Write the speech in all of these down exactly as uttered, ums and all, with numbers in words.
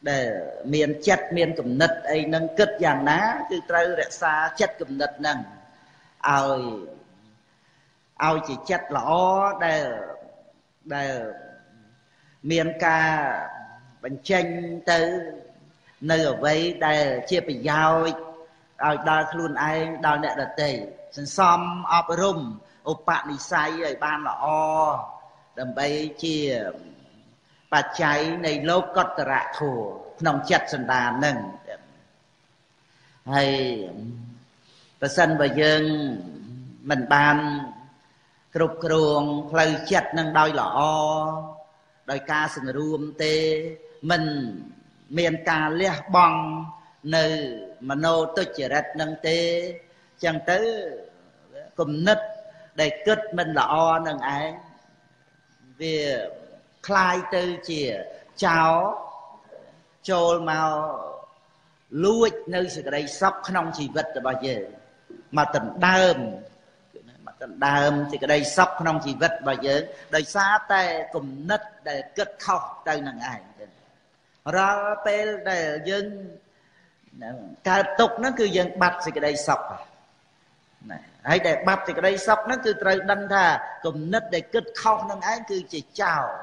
để miền chất miền cầm nứt ấy nâng kết dạng ná cứ trâu rẽ xa chất cầm nứt nâng ao ao chỉ chất lõ để để miền ca bánh chanh tới nơi ở vây để chia bị giao ao đa luôn ai đào nẹ đợt tì sân xóm ọp rung ốp bạn đi say ở ban lõ đầm bay chia bà cháy này lâu cọt rạ thù nông chặt sân đà nâng hay bà sân bà dương mình ban cục ruộng phơi chặt nâng đôi lọ đôi ca sừng ruộng tê mình miền ca lê bong nơi mà nô tôi chỉ rạch nâng tê chẳng tới cùng nít để kết mình lọ nâng ai vì khai tư chìa cháu trôi màu lùi nơi sự đây sóc không chỉ vật là bao giờ mà tình đơm mà tình đơm thì cái đây sóc không chỉ vật bao giờ đời xa tê cùng nít để kết khóc tới nâng ai ra tê để dân cả tục nó cứ dân bắt thì cái đây sóc hãy để bắt thì cái đây sóc nó cứ trời đâm thà cùng nít để kết khóc nâng ai cứ chỉ chào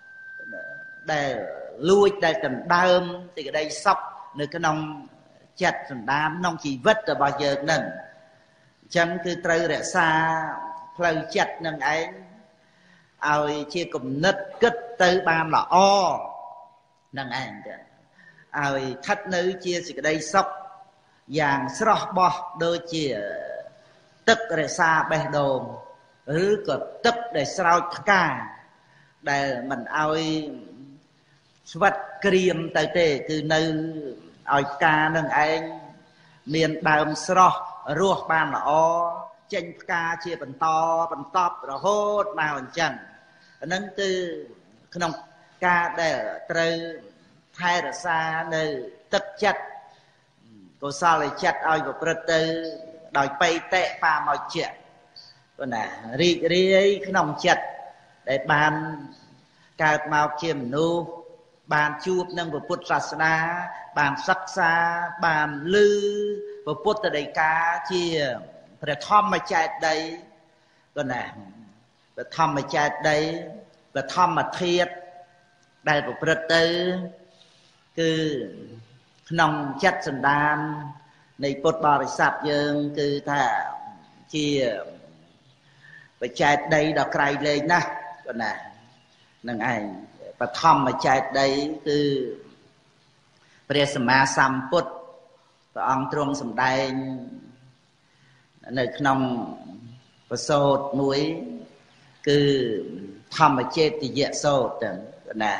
để lui để cần đơm thì cái đây sóc nơi cái nông chặt thành đám nông chỉ vất rồi bao giờ nâng chẳng cứ trời rẽ xa phơi chặt nâng ấy ao chia cùng nít kết tới ban là o nâng anh ao thắt nữ chia thì cái đây sóc vàng sọ bò đôi chia tức rẽ xa bè đồnឬក៏ទឹកដែលស្រោចផ្កាដែលមិនឲ្យស្វិតក្រៀមទៅទេគឺនៅឲ្យផ្កានឹងឯងមានដើមស្រស់រស់បានល្អចេញផ្កាជាបន្តបន្តរហូតមកអញ្ចឹងអានឹងគឺក្នុងការដែលត្រូវថែរក្សានៅទឹកចិត្តកុសលចិត្តឲ្យប្រព្រឹត្តទៅដោយបៃតេបាមកជាប៉ុន្តែរីករាយក្នុងចិត្តដែលបានកើតមកជាមនុស្សបានជួបនឹងពុទ្ធសាសនាបានសិក្សាបានឮពុទ្ធដីកាជាព្រះធម្មចេតិយប៉ុន្តែព្រះធម្មចេតិយព្រះធម្មធាតុដែលប្រព្រឹត្តទៅគឺក្នុងចិត្តសន្តាននៃពុទ្ធបរិស័ទយើងគឺថាជាបច្ចេកដីដល់ក្រៃលែងណាស់ប៉ុណ្ណានឹងឯងបឋមចេតដីគឺព្រះសម្មាសម្ពុទ្ធព្រះអង្គទ្រង់សម្ដែងនៅក្នុងប្រសូតមួយគឺធម្មចេតយៈសូត្រទាំងណា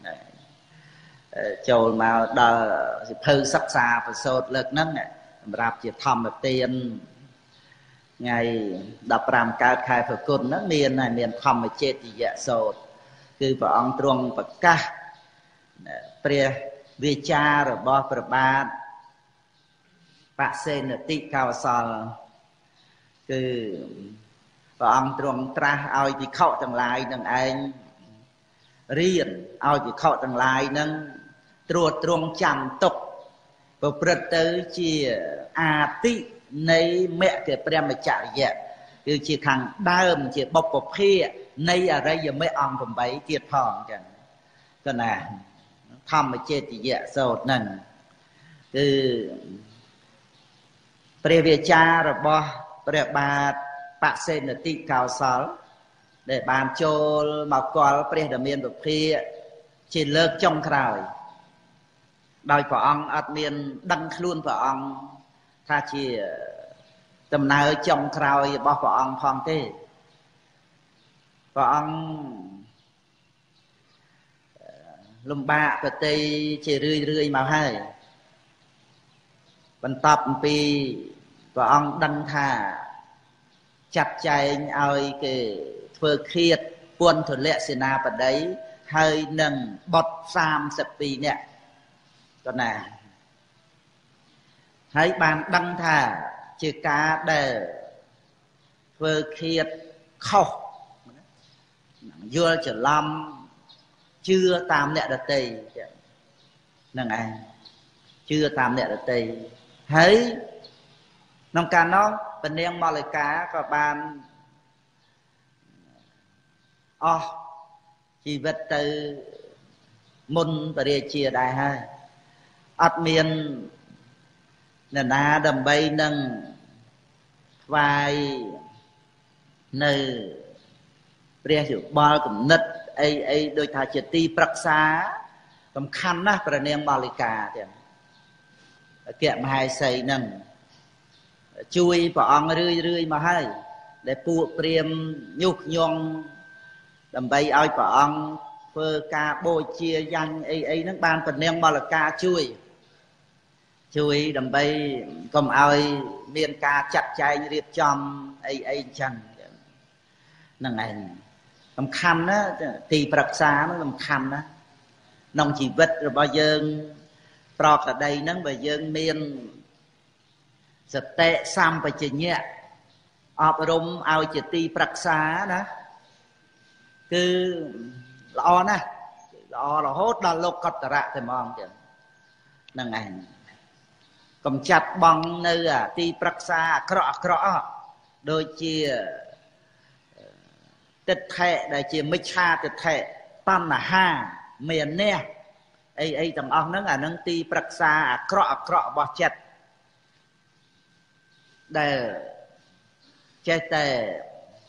ចូលមកដល់សិភៅសិក្សាប្រសូតលើកហ្នឹងសម្រាប់ជាធម្មទានថ្ងៃដប់ប្រាំកើតខែផល្គុនហ្នឹងមានហើយមានធម្មចេតយៈសូត្រគឺព្រះអង្គទ្រង់ប្រកាសព្រះវាចារបស់ព្រះបាទបសេនតិកោសលគឺព្រះអង្គទ្រង់ត្រាស់ឲ្យភិក្ខុទាំងឡាយនឹងឯងរៀនឲ្យភិក្ខុទាំងឡាយនឹងត្រួតត្រងចាំទុកប្រព្រឹត្តទៅជាអាទិនៃមគ្គព្រមចរិយៈគឺជាខាងដើមជាបុព្វភាគនៃអរិយមគ្គអង្គeightទៀតផងចឹងគណាធម្មចេតយៈសូត្រហ្នឹងគឺព្រះវាចារបស់ព្រះបាទបសេនតិកោសលដែលបានចូលមកគាល់ព្រះដ៏មានពភាជាលើកចុងក្រោយដោយព្រះអង្គអត់មានដឹងខ្លួនព្រះអង្គថាជាដំណើរចុងក្រោយរបស់ព្រះអង្គផងទេព្រះអង្គលំបាកប្រតិជារឿយរឿយមកហើយបន្ទាប់អំពីព្រះអង្គដឹងថាចាត់ចែងឲ្យគេធ្វើឃាតពន្ធលក្ខសេនាបតីហើយនឹងបុត្រសាមសិបពីរនាក់ក៏ណាហើយបានដឹងថាជាការដែលធ្វើឃាតខុសយល់ច្រឡំជឿតាមអ្នកដទៃ nâng ai chưa tam nẹt ở tây thấy nông can nó bên đen mò lại cá có ban o chỉ vật từ môn và địa chia đại hai ắt miền nè na đầm bay nâng vai nơi bia chịu bao cũng nứt ai ai đôi thà chỉ ti bạc xá tầm khăn á và neng bào lì cà thì kiệm hai xây nâng chui vào ông rươi rươi mà hay để pu priêm nhục nhong đầm bay ao vào ông phơ ca bôi chia danh ai ai nước ban phần neng bào lì cà chui chui đầm bay cầm ao miền ca chặt chay riệp chom ai ai chân nâng này tầm khăn á thì bạc xá nó tầm khăn á nông chỉ vật rồi bao giờ prọt ở đây nâng bao giờ miền giật tệ xăm và chỉ nhẹ ọp rung ao chỉ ti bạc xá đó cứ lo nè lo là hốt là lục cọt rạ thì mong chứ nâng này cầm chặt bằng nơi à ti bạc xá cọ cọ đôi chia tịch thệ đại chia mít ha tịch thệ tam là ha miền nè ấy ấy tầng ông nó là nâng ti bạc xa cọ cọ bỏ chặt để chết tệ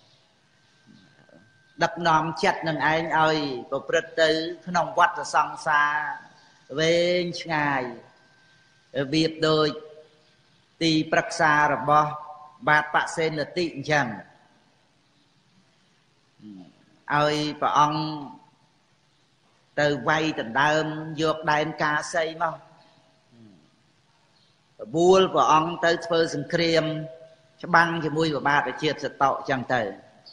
đập nòng chặt nâng anh ơi và bật tư nòng quạt là song xa về ngày việc đôi ti bạc xa rồi bỏ bát bạc sen là tịnh chẳng ơi và ông từ vay từ đơm dược đàn ca xây mà buôn và ông tới phơi sừng krem cho băng cho mui và ba để chia sẻ tạo chẳng tới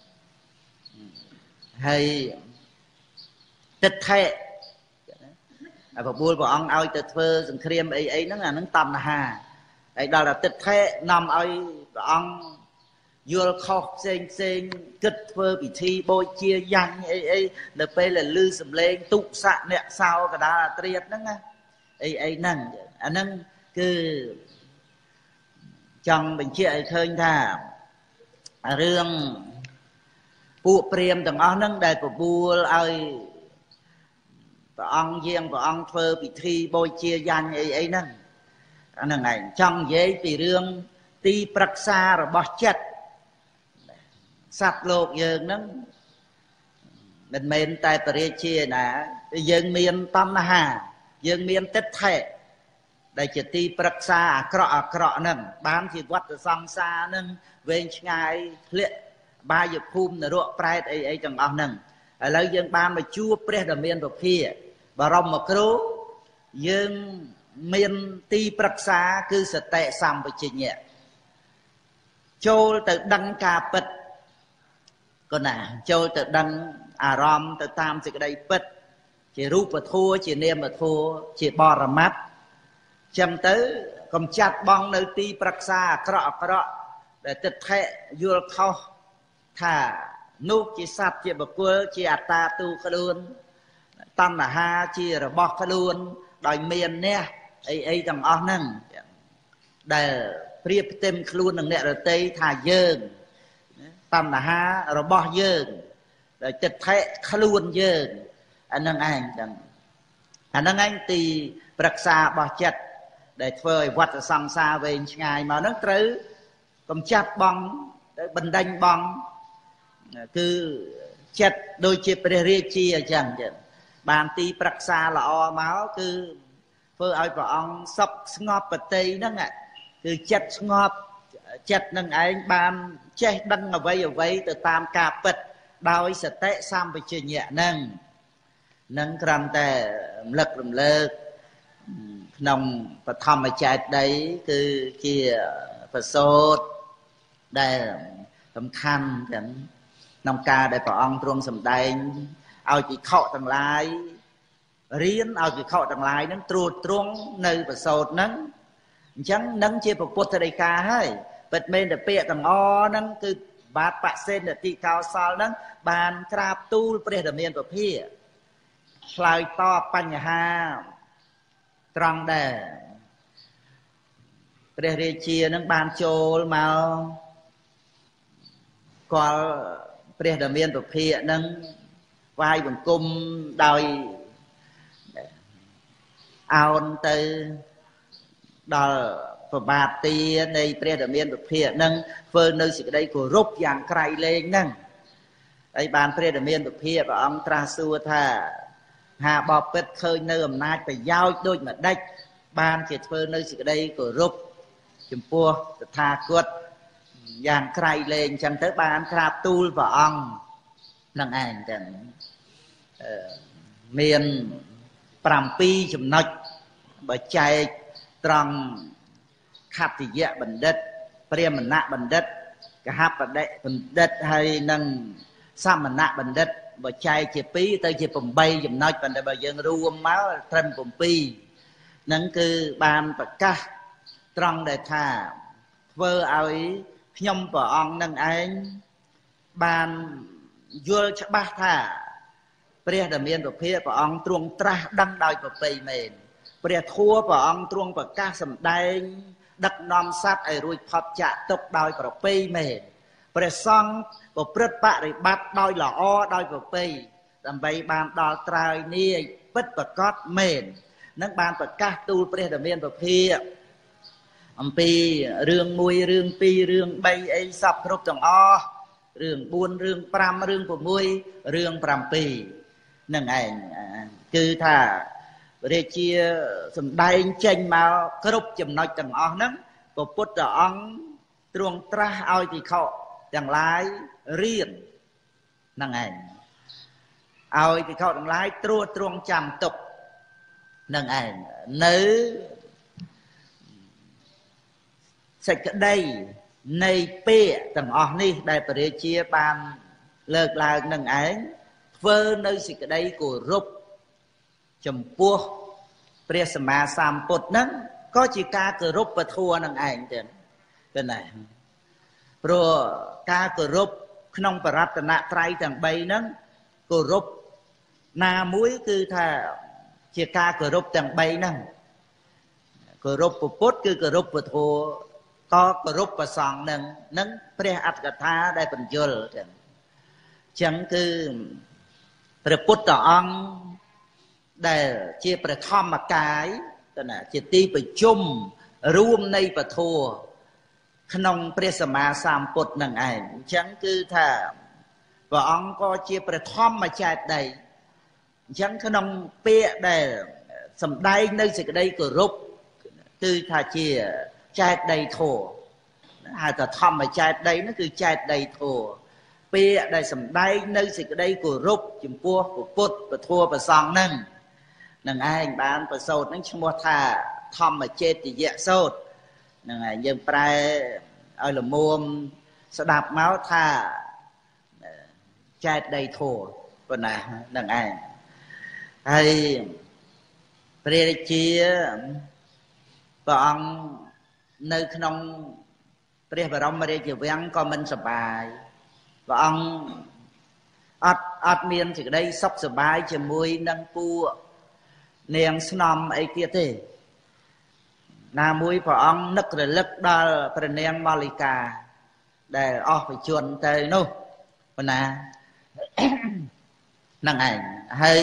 hay tích thệ và buôn và ông ơi từ phơi sừng krem ấy ấy nó là nó tầm là hà ấy đó là tích thệ nằm ơi và ông vô khóc xên xên kết phơ bị thi bôi chia danh ấy ấy là bây là lư sầm lên tụ sạ nẹt sao cả đó là triệt đó nghe ấy ấy nâng anh nâng cứ trong mình chia khơi thà riêng phụ priêm từng ông nâng đại của bùa ơi và ông riêng và ông phơ bị thi bôi chia danh ấy ấy nâng anh nâng này trong giấy thì riêng ti bạc xa rồi bỏ chất sạch lột dương nó mình mình tại Paris chia nè dương miền tâm hà dương miền tích thể đại chỉ ti bạc xa cọ cọ nâng bán thì quát từ song xa nâng về ngày lệ ba giờ phum là ruộng prai ấy ấy chẳng ông nâng ở lấy dương ban mà chua pre đầm miền vực kia và rong một cú dương miền ti bạc xa cứ sợ tệ xăm với chị nhẹ châu từ đăng cà bật còn nè châu tự đăng à rom tự tam thì cái đây bật chỉ rúp và thua chỉ niệm và thua chỉ bò ra mắt chăm tới còn chặt bong nơi ti bạc xa cọ cọ để tịch hệ vô khâu thả nút chỉ sạch chỉ bậc quơ chỉ ta tu khá luôn tam là ha chỉ là bọc khá luôn đòi miền nè ấy ấy tầm ớt nâng để priệp tem khá luôn nâng nẹ rồi tây thả dơn tam là ha rồi bỏ dơn rồi chật thệ khá luôn dơn anh nâng anh anh nâng anh thì bạc xa bỏ chật để phơi vặt ở song xa về ngày mà nó trứ còn chặt bong bình đanh bong cứ chật đôi chiếc bề chia chẳng chẳng bàn ti bạc xa là o máu cứ phơi ai vào ông sắp ngọt bật tây đó ngạ cứ chật ngọt chật nâng anh ban che đăng ở vây ở vây từ tam cà bật đôi sẽ tệ xăm với chuyện nhẹ nâng nâng cầm tè lực lầm lực nông và thầm ở chạy đấy cứ chia và sốt đây tầm khăn nông ca để bảo ông trung sầm đầy ao chỉ khọ tầng lai riêng ao chỉ khọ tầng lai nó truột trung nơi và sốt nâng chẳng nâng chia vào bột thời ca hay bật men để bịa tầng o nâng cứ bát bạc sen để tị cao sao nâng bàn krap tu pre đầm miền của phía lại toปัญหาត្រង់ដែរព្រះរាជានឹងបានចូលមកគាល់ព្រះដែលមានពភាកនឹងវាយបង្គំដោយអោនទៅដល់ប្របាទទានៃព្រះដែលមានពភាកនឹងធ្វើនៅសេចក្តីគោរពយ៉ាងក្រៃលែងហ្នឹងហើយបានព្រះដែលមានពភាកព្រះអង្គត្រាស់សួរថាហាបបិទ្ធឃើញនៅអំណាចប្រយោជន៍ដូចម្ដេចបានជាធ្វើនៅសេចក្តីគោរពចំពោះតថាគតយ៉ាងក្រៃលែងអញ្ចឹងទៅបានក្រាបទូលព្រះអង្គនឹងឯងចឹងមានប្រាំពីរចំណុចបើចែកត្រង់ខត្តយៈបណ្ឌិតព្រាហ្មណបណ្ឌិតកហបដិបណ្ឌិតហើយនិងសមណបណ្ឌិតបើចែកជាពីរទៅជាប្រាំបីចំណុចប៉ុន្តែបើយើងរួមមកត្រឹមប្រាំពីរហ្នឹងគឺបានប្រកាសត្រង់ដែលថាធ្វើឲ្យខ្ញុំព្រះអង្គនឹងឯងបានយល់ច្បាស់ថាព្រះដែលមានពភាកព្រះអង្គទ្រង់ត្រាស់ដឹងដោយប្រពៃមែនព្រះធัวព្រះអង្គទ្រង់ប្រកាសសម្ដែងដឹកនាំសត្វឲ្យរួចផុតចាកទុក្ខដោយប្រពៃមែនព្រះសង្ឃប្រព្រឹត្តបរិបត្តិដោយល្អដោយប្រពៃដើម្បីបានដល់ត្រើយនេះពិតប្រកបមែននឹងបានប្រកាសទូលព្រះដែលមានពភាកអំពីរឿងមួយរឿងពីររឿងបីអីសពគ្រប់ទាំងអស់រឿងបួនរឿងប្រាំរឿង៦រឿងប្រាំពីរនឹងឯងគឺថារាជាសម្ដែងចេញមកគ្រប់ចំណុចទាំងអស់ហ្នឹងព្រះពុទ្ធអង្គទ្រង់ត្រាស់ឲ្យភិក្ខុទាំងឡាយរៀនហ្នឹងឯងឲ្យភិក្ខុទាំងឡាយត្រួតត្រងចាំទុកនឹងឯងនៅសេចក្តីនៃពាក្យទាំងអស់នេះដែលព្រះរាជាបានលើកឡើងនឹងឯងធ្វើនៅសេចក្តីគោរពចំពោះព្រះសម្មាសម្ពុទ្ធហ្នឹងក៏ជាការគោរពពធនឹងឯងទៅទៅណាព្រោះការគោរពក្នុងបរតនត្រ័យទាំងបីហ្នឹងគោរពណាមួយគឺថាជាការគោរពទាំងបីហ្នឹងគោរពពុទ្ធគឺគោរពពធក៏គោរពប្រសង្ឃនឹងនឹងព្រះអត្តកថាដែលបញ្យលចឹងចឹងគឺព្រះពុទ្ធអង្គដែលជាព្រះធម្មកាយទៅណាជាទីប្រជុំរួមនៃពធក្នុងព្រះសម្មាសម្ពុទ្ធនឹងឯងអញ្ចឹងគឺថាព្រះអង្គក៏ជាព្រះធម្មចេតីអញ្ចឹងក្នុងពាក្យដែលសម្ដែងនៅសេចក្តីគោរពគឺថាជាចេតីធម៌ហៅថាធម្មចេតីនោះគឺចេតីធម៌ពាក្យដែលសម្ដែងនៅសេចក្តីគោរពចំពោះពុទ្ធពធប្រសង្ឃនឹងនឹងឯងបានប្រសូតនឹងឈ្មោះថាធម្មចេតិយៈសូត្រនឹងឯងយើងប្រែឲ្យល្មមស្ដាប់មកថាចេតីធម៌ប៉ុណ្ណានឹងឯងហើយព្រះរាជាព្រះអង្គនៅក្នុងព្រះបរមរាជវាំងក៏មិនសប្បាយព្រះអង្គអត់អត់មានសេចក្តីសុខសប្បាយជាមួយនឹងពួកនាងស្នំអីទៀតទេណាមួយព្រះអង្គនឹករលឹកដល់ព្រះនាងម៉ាលីកាដែលអស់បជនទៅនោះប៉ុណ្ណាហ្នឹងឯងហើយ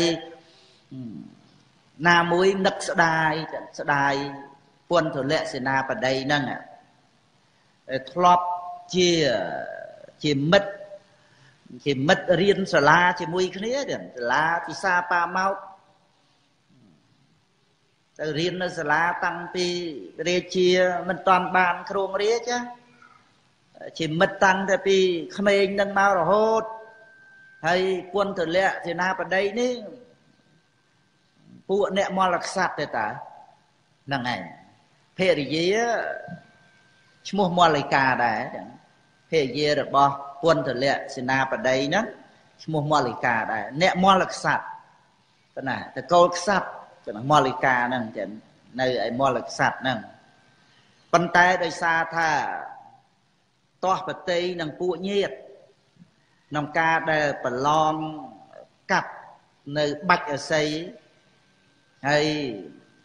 ណាមួយនឹកស្ដាយស្ដាយពុនទលៈសេនាបតីហ្នឹងធ្លាប់ជាជាមិត្តជាមិត្តរៀនសាលាជាមួយគ្នាសាលាពិសាប៉ាម៉ោកទៅរៀននៅសាលាតាំងពីរាជាមិនតាន់បានគ្រងរាជជាមិត្តតាំងតែពីក្មេងនឹងមករហូតហើយពុនទលៈសេនាបតីនេះពួកអ្នកមលក្សត្រទេតាហ្នឹងឯងភរិយាឈ្មោះមលិកាដែរភរិយារបស់ពុនទលៈសេនាបតីហ្នឹងឈ្មោះមលិកាដែរអ្នកមលក្សត្រប៉ុណ្ណាតកូលក្សត្រចឹងមលិកាហ្នឹងចឹងនៅឯមលក្សត្រហ្នឹងប៉ុន្តែដោយសារថាតោះបតីនិងពួកញាតិក្នុងការដែលប្រឡងកាប់នៅបាច់អស័យហើយ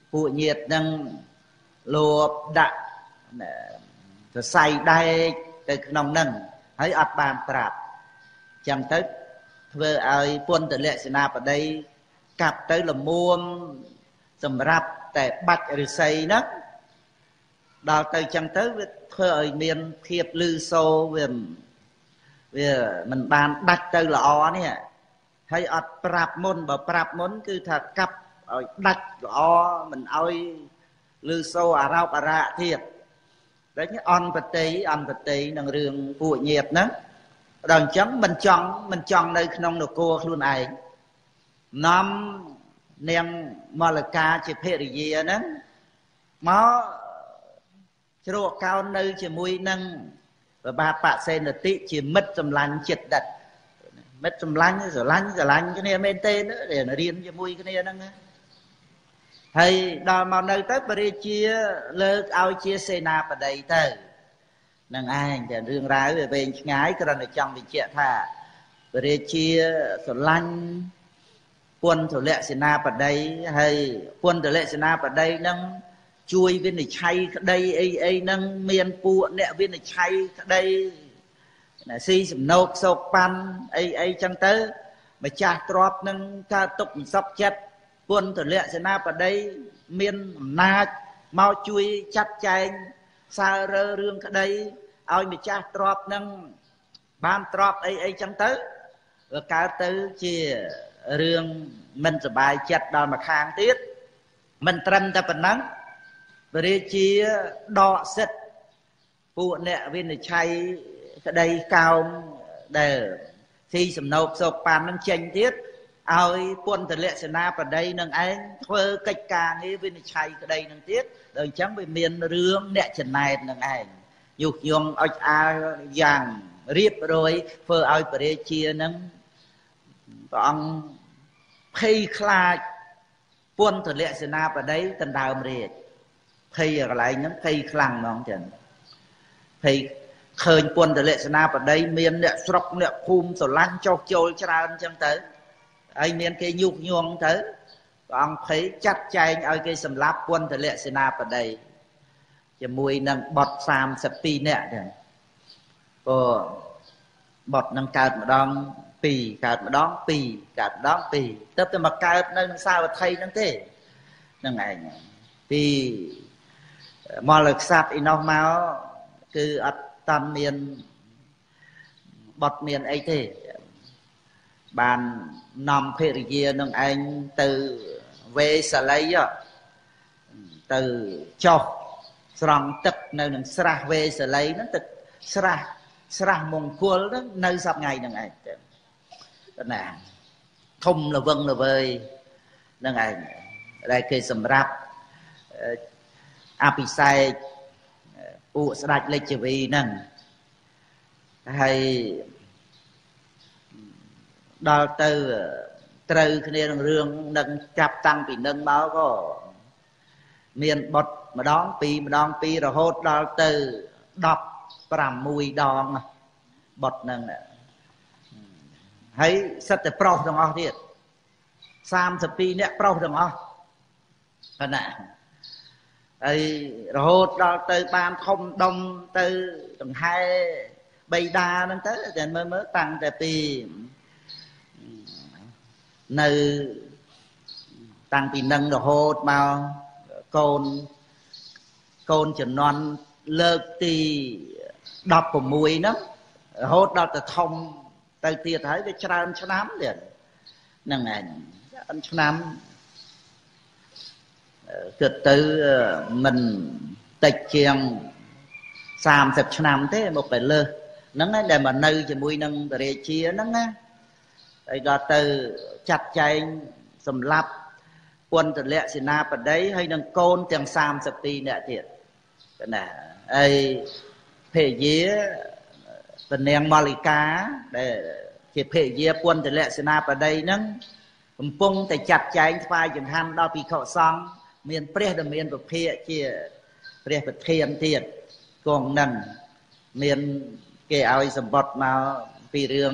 ពួកញាតិនឹងលោបដាក់សរសៃដែកទៅក្នុងនឹងហើយអត់បានប្រាប់ចឹងទៅធ្វើឲ្យពន្ធលក្ខណៈបដីកាប់ទៅលមួមសម្រាប់តែបាច់ឫស្សីហ្នឹងដល់ទៅចឹងទៅវាធ្វើឲ្យមានភាពលឺសូរវាវាមិនបានដាច់ទៅល្អនេះហើយអត់ប្រាប់មុនបើប្រាប់មុនគឺថាកាប់ឲ្យដាច់ល្អមិនឲ្យលឺសូរអារោបអារៈទៀតតែអន្តបតីអន្តបតីនឹងរឿងពួកញាតិហ្នឹងដល់អញ្ចឹងមិនចង់មិនចង់នៅក្នុងនគរខ្លួនឯងនាំនាងមល្លកាជាភរិយាហ្នឹងមកជ្រកកោននៅជាមួយនឹងប្របាទបសេនតិជាមិត្តសម្លាញ់ចិត្តដិតមិត្តសម្លាញ់ស្រឡាញ់ស្រឡាញ់គ្នាមែនទេរៀនជាមួយគ្នាហ្នឹងហើយដល់មកនៅទៅព្រះរាជាលើកឲ្យជាសេនាបតីទៅនឹងឯងតែរឿងរ៉ាវវាវែងឆ្ងាយគ្រាន់តែចង់បញ្ជាក់ថាព្រះរាជាស្រឡាញ់ពន្ធលក្ខសេនាបតីហើយពន្ធលក្ខសេនាបតីនឹងជួយវិនិច្ឆ័យក្តីអីអីហ្នឹងមានពួកអ្នកវិនិច្ឆ័យក្តីស៊ីសំណោកសោកប៉ាន់អីអីចឹងទៅម្ចាស់ទ្រព្យនឹងថាទុកមិនសុខចិត្តពន្ធលក្ខសេនាបតីមានអំណាចមកជួយចាត់ចែងសាររើរឿងក្តីឲ្យម្ចាស់ទ្រព្យនឹងបានទ្រព្យអីអីចឹងទៅវាកើតទៅជារឿងមិនសบายចិត្តដល់មួយខាងទៀតមិនត្រឹមតែប៉ុណ្ណឹងព្រះរាជាដកសិទ្ធិពួកអ្នកវិនិច្ឆ័យក្តីកោមដែលស៊ីសំណោកសោកប៉ាន់នឹងចេញទៀតឲ្យពន្ធលក្ខណៈបតីនឹងឯងធ្វើកិច្ចការងារវិនិច្ឆ័យក្តីនឹងទៀតដល់អញ្ចឹងវាមានរឿងអ្នកចំណែននឹងឯងយុះញងអុចអាលយ៉ាងរៀបរយធ្វើឲ្យព្រះរាជានឹងព្រះអង្គភ័យខ្លាចពន្ធលក្ខណៈបតីដណ្ដើមរាជភ័យកន្លែងហ្នឹងភ័យខ្លាំងហ្មងចឹងភ័យឃើញពន្ធលក្ខណៈបតីមានអ្នកស្រុកអ្នកភូមិស្រឡាញ់ចោះចូលច្រើនចឹងទៅហើយមានគេញុះញង់ទៅព្រះអង្គភ័យចាត់ចែងឲ្យគេសម្លាប់ពន្ធលក្ខណៈបតីជាមួយនឹងបុត្រសាមសិបពីរនាក់ចឹងក៏បុត្រនឹងកើតម្ដងពីរកើតម្ដងពីរកើតម្ដងពីរទៅតែមកកើតនៅក្នុងសាវត្ថីហ្នឹងទេហ្នឹងឯងពីមលក្សត្រឯនោះមកគឺអត់តាន់មានបុត្រមានអីទេបាននាំភរិយានឹងឯងទៅវេសាលីទៅចុះស្រង់ទឹកនៅនឹងស្រះវេសាលីហ្នឹងទឹកស្រះស្រះមង្គលហ្នឹងនៅសប្តាហ៍ហ្នឹងឯងទៅណាធំល្វឹងល្វើយហ្នឹងឯងដែលគេសម្រាប់អភិសេកពួកស្ដេចលេចវីហ្នឹងហើយដល់ទៅត្រូវគ្នានឹងរឿងនឹងចាប់តាំងពីនឹងមកក៏មានបុត្រម្ដងពីរម្ដងពីររហូតដល់ទៅដប់ប្រាំមួយដងបុត្រហ្នឹងហើយសិតតែប្រុសទាំងអស់ទៀតសាមសិបពីរនាក់ប្រុសទាំងអស់ប៉ុណ្ណាហើយរហូតដល់ទៅបានធំដុំទៅដង្ហែបៃតាហ្នឹងទៅតែមើលមើលតាំងតែពីនៅតាំងពីនឹងរហូតមកកូនកូនជំនាន់លើកទីដប់ប្រាំមួយហ្នឹងរហូតដល់ទៅធំទៅទៀតហើយវាច្រើនឆ្នាំទៀតហ្នឹងឯងច្រើនឆ្នាំគិតទៅមិនតិចជាងសាមសិបឆ្នាំទេមកទៅលើសហ្នឹងឯងដែលមកនៅជាមួយនឹងព្រះរាជាហ្នឹងណាហើយដល់ទៅចាត់ចែងសម្រាប់ពន្ធលក្ខសេនាបតីហើយនឹងកូនទាំងសាមសិបពីរនាក់ទៀតណាហើយភរិយាព្រះនាងម៉ាលីកាដែលជាភរិយាពន្ធលក្ខសេនាបតីហ្នឹងកំពុងតែចាត់ចែងថ្វាយចង្ហាន់ដល់ភិក្ខុសង្ឃមានព្រះដែលមានពភាកជាព្រះប្រធានទៀតគង់ហ្នឹងមានគេឲ្យសម្បត្តិមកពីរឿង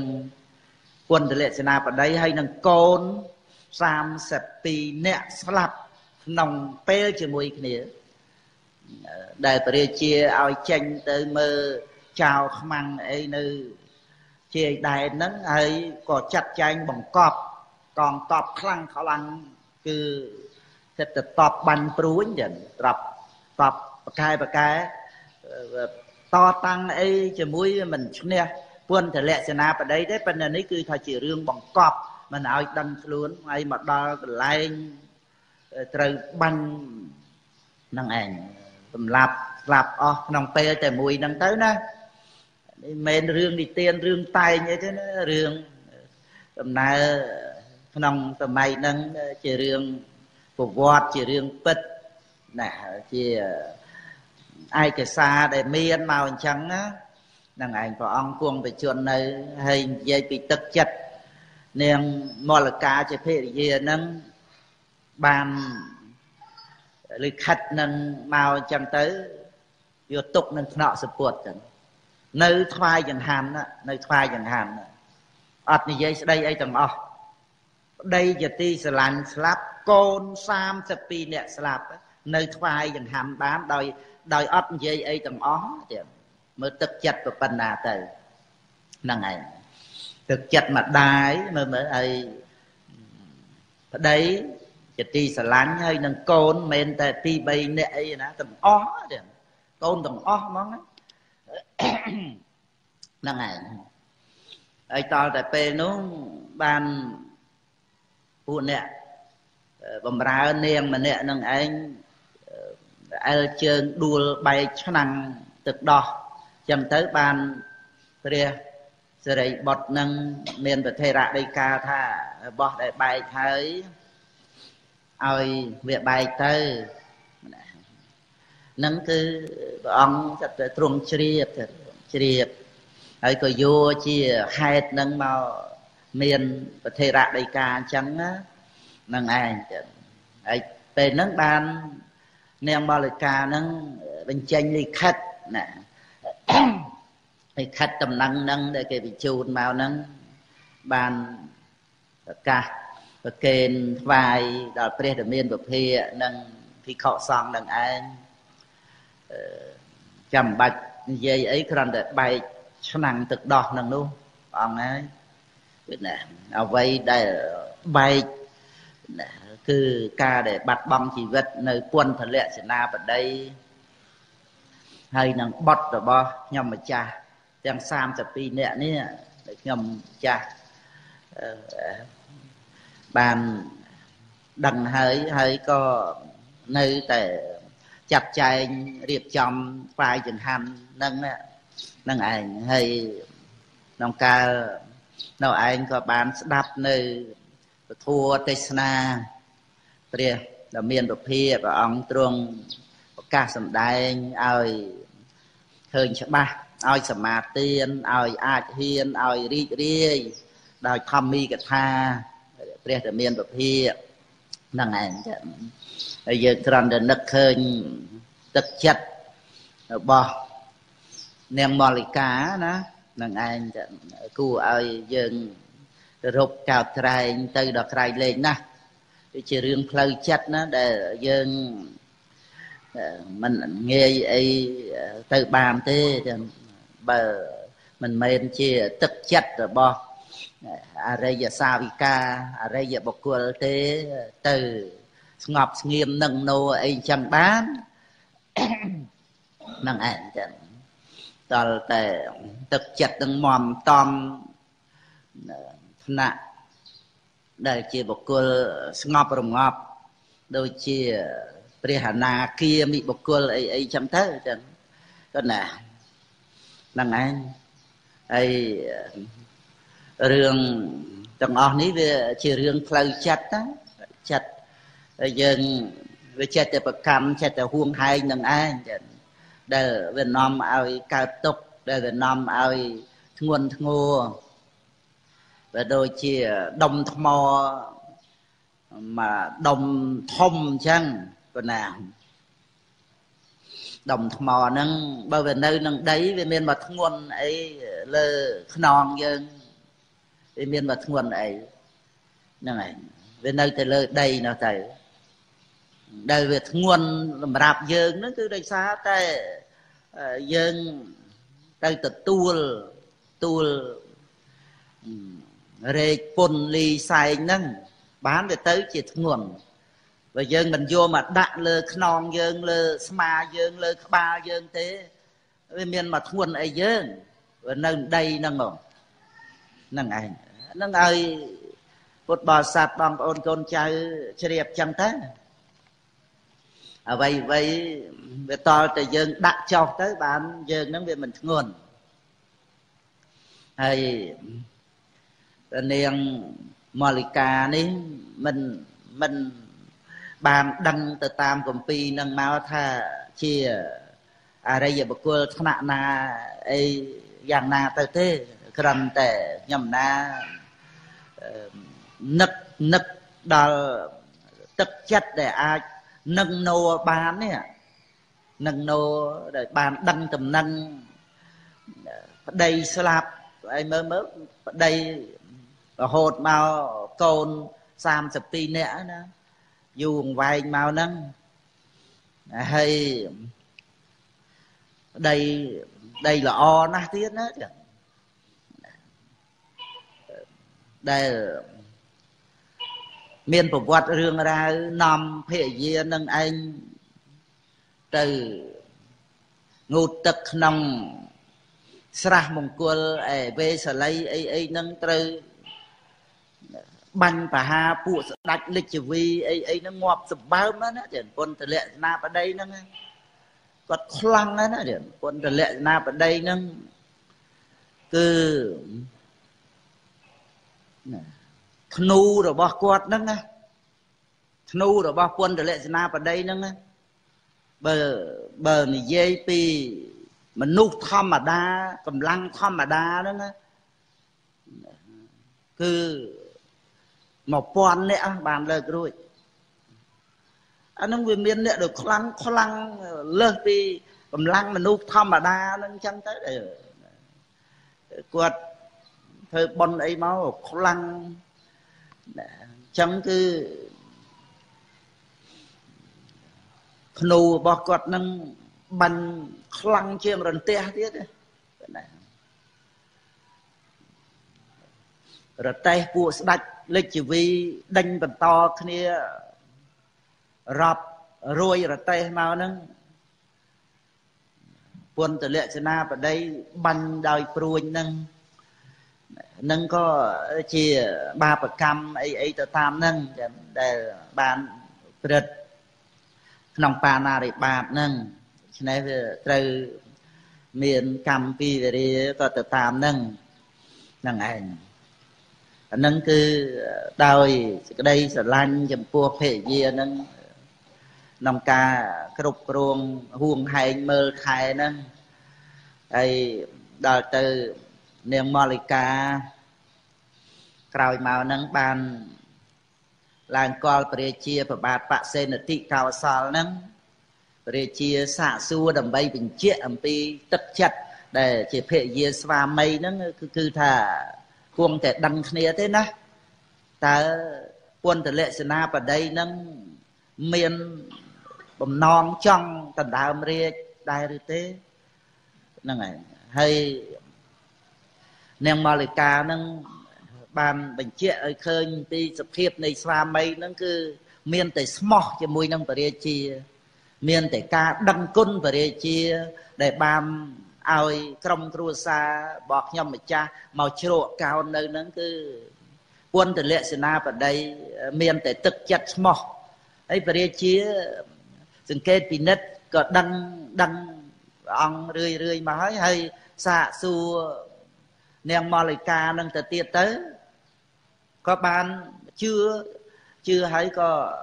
ពន្ធលក្ខសេនាបតីហើយនឹងកូនសាមសិបពីរនាក់ស្លាប់ nòng pe chỉ mùi kia đại bề chia ao chanh tới mơ chào khăn ấy nơi chia đại nắng ấy có chặt chanh bằng cọp còn cọp khăn khó lăng cứ thật là tọp bánh pruốn dần tọp tọp cái và cái to tăng ấy chỉ mũi mình nè quân thể lệ sẽ nạp ở đây đấy bên này cứ thay chỉ riêng bằng cọp mình ao đâm luôn hay mà đo lên trời bánh năng ảnh tầm lạp lạp o nòng peแต่mùi năng tới nè men riêng đi tiền riêng tay như thế nó riêng tầm này nòng tầm mày năng chỉ riêng của vọt chỉ riêng bứt nè chỉ ai cái xa để miên màu trắng á năng ảnh của ông cuồng về chuồn này hay dây bị tật chặt nên mò là cá chỉ phê gì năng bàn lưỡi khách năng màu chẳng tới vô tục năng nọ sập bột nơi thoai dần hàn á nơi thoai dần hàn ọt như vậy đây ấy tầng o đây giờ ti sờ lạnh slap côn sam sập pi nè slap nơi thoai dần hàn bán đòi đòi ọt như vậy ấy tầng ó mới thực chất của phần nào từ năng này thực chất mà đái mới mới ấy đấy chỉ ti sờ lạnh hay nâng côn men tại ti bay nè ấy nè tầng ó đấy côn tầng ó món năng này ấy to tại pe nó ban phụ nè bầm ra niềng mà nè nâng anh ai chơi đua bay năng thực đo chăm tới ban kia rồi bọt nâng miền về thề rạ đây ca tha bọt để bay thấy ơi việc bay tới nâng cứ ông thật trung triệt triệt ấy có vô chia hai nâng màu miền và thề rạ đây ca trắng á nâng ai ấy về nâng ban nâng bao lời ca nâng bên tranh đi khách nè khách tầm năng nâng để cái bị chùn màu nâng ban ca và kênh vai đào pre đầm miền và phê nâng phi khọ xong nâng anh chầm bạch dây ấy còn để bay cho năng thực đọt nâng luôn ông ấy biết nè ở vây đây bay cứ ca để bạch băng chỉ vật nơi quân thật lệ sẽ na vào đây hay nâng bọt rồi bo nhầm mà cha đang sam tập pi nè nè nhầm cha bàn đằng hơi hơi có nơi tại chặt chai điệp chồng vài chừng hành nâng nâng ảnh hay nông ca nào anh có bán đáp nơi thua tây na kia là miền bắc phe và ông trung ca sầm đai ơi hơn cho ba ơi sầm ma tiên ơi ai hiền ơi ri ri đòi thăm mi cái tha kia là miền bắc phe năng ảnh bây giờ còn được nực hơn thực chất bò nèm mò lì cá đó năng ảnh cu ơi dừng rụp cào trai từ đợt trai lên nè chỉ riêng phơi chất nó để dân mình nghe ấy từ bàn thế bờ mình men chia thực chất rồi bo à đây giờ sao vi ca à đây giờ bọc quần thế từ ngọc nghiêm nâng nô ấy chẳng bán năng ảnh chẳng toàn tại thực chất đang mòm tom nè đây chỉ bọc quần ngọc rồi ngọc đôi chia Prihana kia bị bọc quần ấy ấy chẳng thế chẳng con nè năng ảnh ấy rương tầng ở ní về chỉ rương phơi chặt á chặt dân về chặt để bậc cam chặt để huông hai nâng ai để về nom ai cao tốc để về nom ai nguồn ngô và đôi chia đông thò mà đông thông chăng còn nào đồng thò nâng bao về nơi nâng đấy về miền mặt nguồn ấy lơ non dân về miền mặt nguồn ấy nâng này về nơi từ lơ đây nó tới đời Việt nguồn làm rạp dương nó cứ đây xa tay dương tay tự tuôn tuôn rê pôn ly xài nâng bán về tới chỉ nguồn và dương mình vô mà đạn lơ non dương lơ sma dương lơ ba dương thế với miền mà nguồn ấy dương và nâng đây nâng ngọn nâng ảnh nâng ơi một bò sạt bằng ôn con trai đẹp chẳng thế à vậy vậy về to thì dương đặt cho tới bán dương nó về mình nguồn hay niềng Malika ní mình mình bàn đăng từ tam công ty nâng máu tha chia à đây giờ bậc cô thằng na ấy dạng na tới thế cần để nhầm na nực nực đào thực chất để ai nâng nô bán nè nâng nô để bàn đăng tầm nâng đây slap ai mơ mơ đây hột màu cồn sam sập pi nè nó dùng vài màu nâng hay đây đây là o na tiết đó đây miền phục vật rương ra nằm phê dìa nâng anh từ ngụt tực nông sra mong cua về sở lấy ấy ấy nâng từ banh và ha phụ đặt lịch chỉ vì ấy ấy nó ngọt sập bao nó nó chuyện quân từ lệ na ở đây nó còn khăng đó nó chuyện quân từ lệ na ở đây nó cứ nu rồi bao quạt nó nghe nu rồi bao quân từ lệ na ở đây nó nghe bờ bờ này dây pi mà nút thăm mà đa cầm lăng thăm mà đa đó nghe cứ một quan nè bàn lời rồi anh ông viên miền nè được khăng khăng lơ pi cầm lăng mà nút thăm mà đa nó chẳng tới để quạt thời bon ấy máu khăng chẳng cứ nô bò quạt nâng bắn khăng chiêm rần te tiết đấy rồi tay của sạch lịch chỉ vì đánh bật to kia rập rồi rồi tay mau nâng quân tử lệ na ở đây bắn đòi pruin nâng nâng có chia ba bậc cam ấy ấy tự tam nâng để bàn trật nòng pa na để bạt nâng này từ miền cam pi về đi có tự tam nâng nâng ảnh nâng cứ đòi đây sẽ lanh chấm pua phê gì nâng nòng ca cục ruộng huồng hay mơ khai nâng ai đòi từ niềm Malika cào màu nâng bàn làng còi bề chia và bát bạ sen ở thị cao sal nâng bề chia xạ xua đầm bay bình chiết ẩm pi tất chặt để chỉ phê gì xva mây nâng cứ cứ thà cuồng thể đăng khné thế nè ta quân tử lệ na ở đây nâng miền bầm non trong tận đàm ria đại rư tế nâng này hay nâng Malika nâng bàn bình chia ở khơi đi sập khiếp này xóa mây nâng cứ miền tây smog cho mùi nâng bờ chia miền tây ca đăng côn bờ chia để bàn ai trong cua xa bọt nhom mà cha màu chiro cao nơi nâng cứ quân tử lệ na ở đây miền tây tức chặt smog ấy bờ chia từng kết pinnet có đăng đăng ông rươi rươi mà hỏi hay xạ xua nèng Malika nâng từ tiết tới có ban chưa chưa thấy có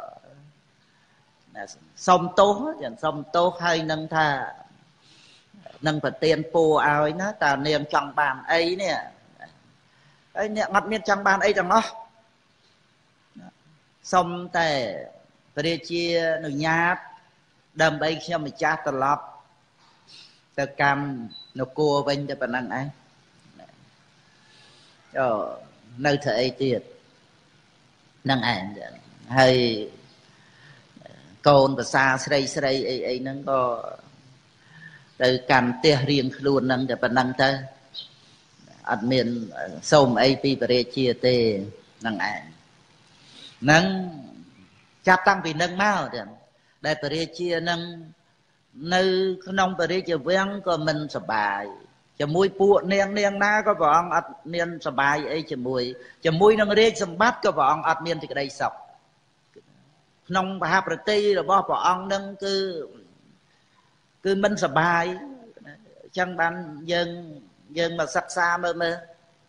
sông tố chẳng sông tố hay nâng thà nâng phải tiền po áo nó ta niềm trong bàn ấy nè ấy nè mặt miền trong bàn ấy chẳng nó sông tè về chia nồi nhát đầm bay khi mà cha tờ lọc tờ cam nó cua bên cho bạn ăn ấy ờ nơi thể tiệt năng ảnh hay cồn và xa srei srei ấy ấy nâng có từ càn tia riêng luôn nâng để phần nâng tới admin xôm ấy pi bề chia tê nâng ảnh nâng chạp tăng vì nâng mau để bề chia nâng nơi nông bề chia vang có mình sờ bài cho mùi bụa nieng nieng na có vợ ông ắt miên sờ bài ấy cho mùi cho mùi nâng riêng sầm bát có vợ ông ắt miên thì cái đây sọc nông bà hạp ti là bỏ vợ ông nâng cứ cứ mình sờ bài chẳng ban dân dân mà sắc xa mơ mơ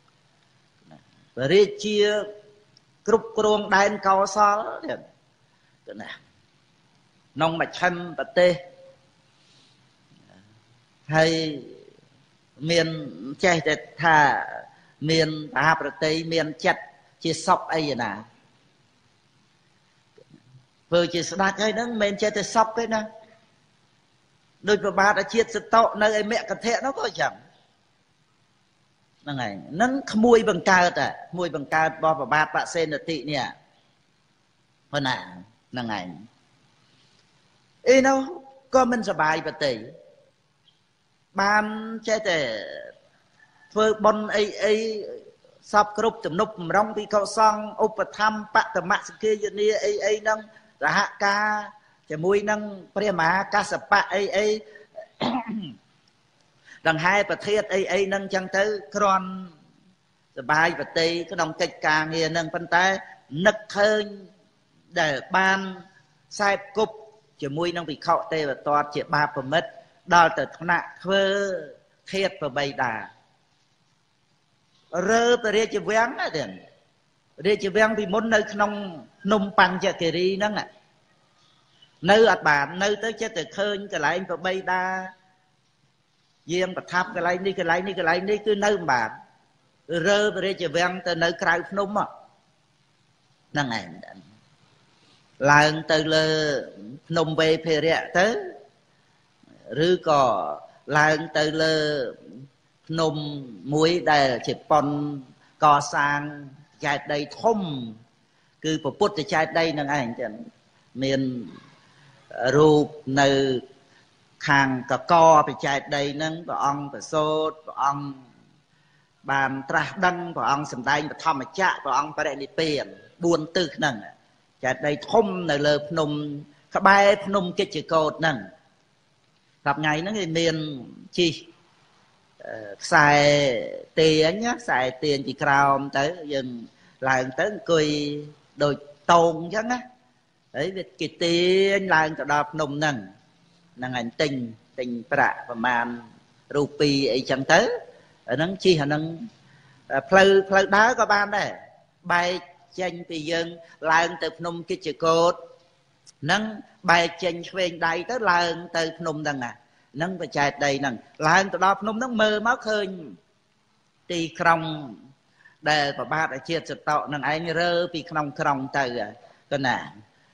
bề chia cướp cruông đen cao xó cái này nông mà chăm và tê hay miền chạy để thà miền bà bờ tây miền chặt chia sọc ấy nè vừa chỉ đặt cái đó miền chạy để sọc cái nè đôi bà bà đã chia sợi tóc nơi mẹ cả thẹ nó có chẳng này nó mùi bằng cao à mùi bằng cao bo bà bà bà sen là tị nè hơn à là ngày ý nó có mình sờ bài và tị ban chạy để phơi bon ấy ấy sắp cướp tụm núp rong đi câu xong ốp tham bát tụm mạ kia như này ấy ấy nâng là hạ ca chỉ mùi nâng prema ca sập bạ ấy ấy đằng hai bậc thiết ấy ấy nâng chân tới con bài và tây cái đồng kịch ca nghe nâng phân tay nực hơn để ban sai cục chỉ mùi nâng bị khọ tê và toát chỉ ba phần mất đo từ nạ khơ thiết và bay đà rơ từ đây chỉ vén á tiền đây chỉ vén vì muốn nơi nông nông bằng chợ kề đi nâng ạ nơi ạt bản nơi tới chết từ khơi cái lại anh và bay đa riêng và tháp cái lại đi cái lại đi cái lại đi cứ nơi bản rơ từ đây chỉ vén từ nơi cài nông á nâng này là từ lơ nông về phê rẹ tới rư có là từ lơ nông muối đây chỉ pon co sang chạy đây thông cứ bộ bút thì chạy đây nâng ảnh chẳng miền rụp nơi hàng cả co phải chạy đây nâng và ông phải sốt và ông bàn tra đăng và ông sầm tay và thăm mà chạ và ông phải đi tiền buồn tư nâng chạy đây thông nơi lơ nông các bài nông cái chữ cột nâng gặp ngày nó người miền chi xài tiền nhá xài tiền chỉ cao tới dừng lại tới cười đôi tôn chứ á đấy việc cái tiền lại cho đọc nồng nần năng ảnh tình tình bạ và màn rupee ấy chẳng tới ở nắng chi hả nắng phơi phơi đá có ban đây bài tranh thì dừng lại từ nông cái chữ cột nắng bài tranh bên đây tới lại từ nông đằng nè nâng và chạy đầy nâng lại từ đó nông nâng mơ máu khơi tì krong để và ba đã chia sẻ tạo nâng anh rơ vì krong krong từ cái nè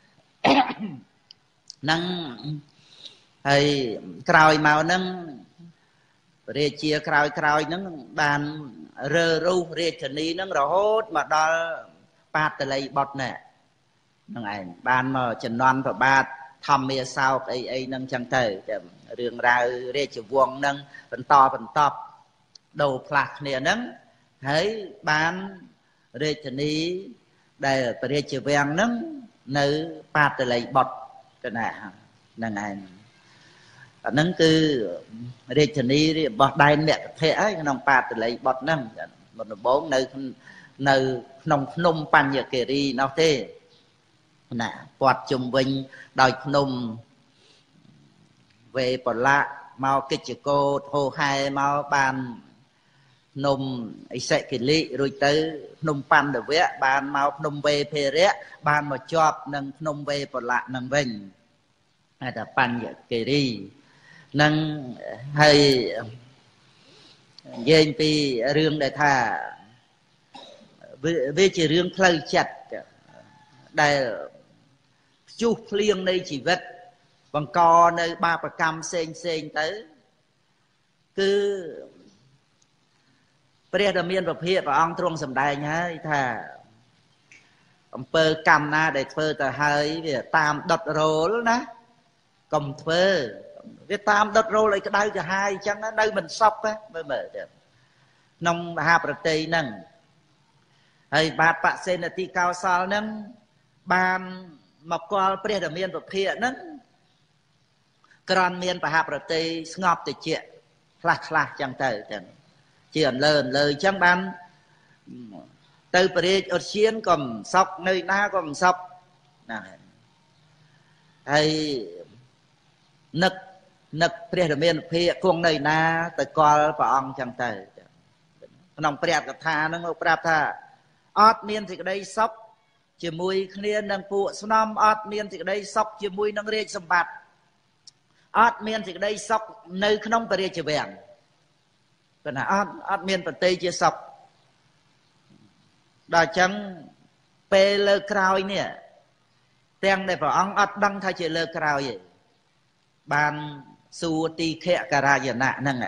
nâng hay còi màu nâng để chia còi còi nâng bàn rơ ru để chân đi nâng rồi hốt mà đó ba từ lấy bọt nè nâng ảnh bàn mà chân non và ba thầm mía sao ấy ấy nâng chẳng thời rương ra rê chữ vuông nâng phần to phần top đầu phạt nè nâng thấy bán rê chữ ní đây là rê chữ vàng nâng nữ ba từ lấy bọt cái này nâng này nâng cứ rê chữ ní bọt đai mẹ thế nông ba từ lấy bọt nâng một bốn nơi nơi nông nông pan giờ kề đi nó thế nè quạt chung vinh đòi nông về bỏ lạ mau cái chữ cô hồ hai mau bàn nông ấy sẽ kỷ lị rồi tới nông pan được vẽ bàn mau nông về phê rẽ bàn mà chọp nâng nông về bỏ lạ nâng vinh hay là pan giờ kề đi nâng hay dên vì rương đại thà về chỉ rương khơi chặt đây chú liêng đây chỉ vật bằng co nơi ba bà cam xên xên tới cứ bây giờ miền và phía và ông trong sầm đài nhá thà អំពើកម្មណាដែលធ្វើទៅហើយវាតាមដុតរោលណាកុំធ្វើវាតាមដុតរោលឲ្យក្តៅក្រហាយអញ្ចឹងនៅមិនសពមើលមើលទៀតក្នុងមហាប្រតិហ្នឹងហើយបាទបសេនតិកោសលហ្នឹងបានមកគាល់ព្រះរាមានពភាកហ្នឹងក្រនមានបហប្រតិស្ងប់តិចខ្លះខ្លះចឹងទៅចឹងជាអន្លើអន្លើអញ្ចឹងបានទៅបរិយាឧទ្យានក៏មិនសក់នៅណាក៏មិនសក់ណាហើយនឹកនឹកព្រះរាមាភិក្ខគង់នៅណាទៅកល់ព្រះអង្គចឹងទៅក្នុងព្រះកថាហ្នឹងលោកប្រាប់ថាអត់មានសេចក្តីសុខជាមួយគ្នានឹងពួកស្នំអត់មានសេចក្តីសុខជាមួយនឹងរាជសម្បត្តិអត់មានសេចក្តីសុខនៅក្នុងព្រះរាជវាំងប៉ុន្តែអត់អត់មានប្រតិជាសុខដល់អញ្ចឹងពេលលើក្រោយនេះទាំងដែលព្រះអង្គអត់ដឹងថាជាលើក្រោយទេបានសួរទីខៈការាយណៈហ្នឹង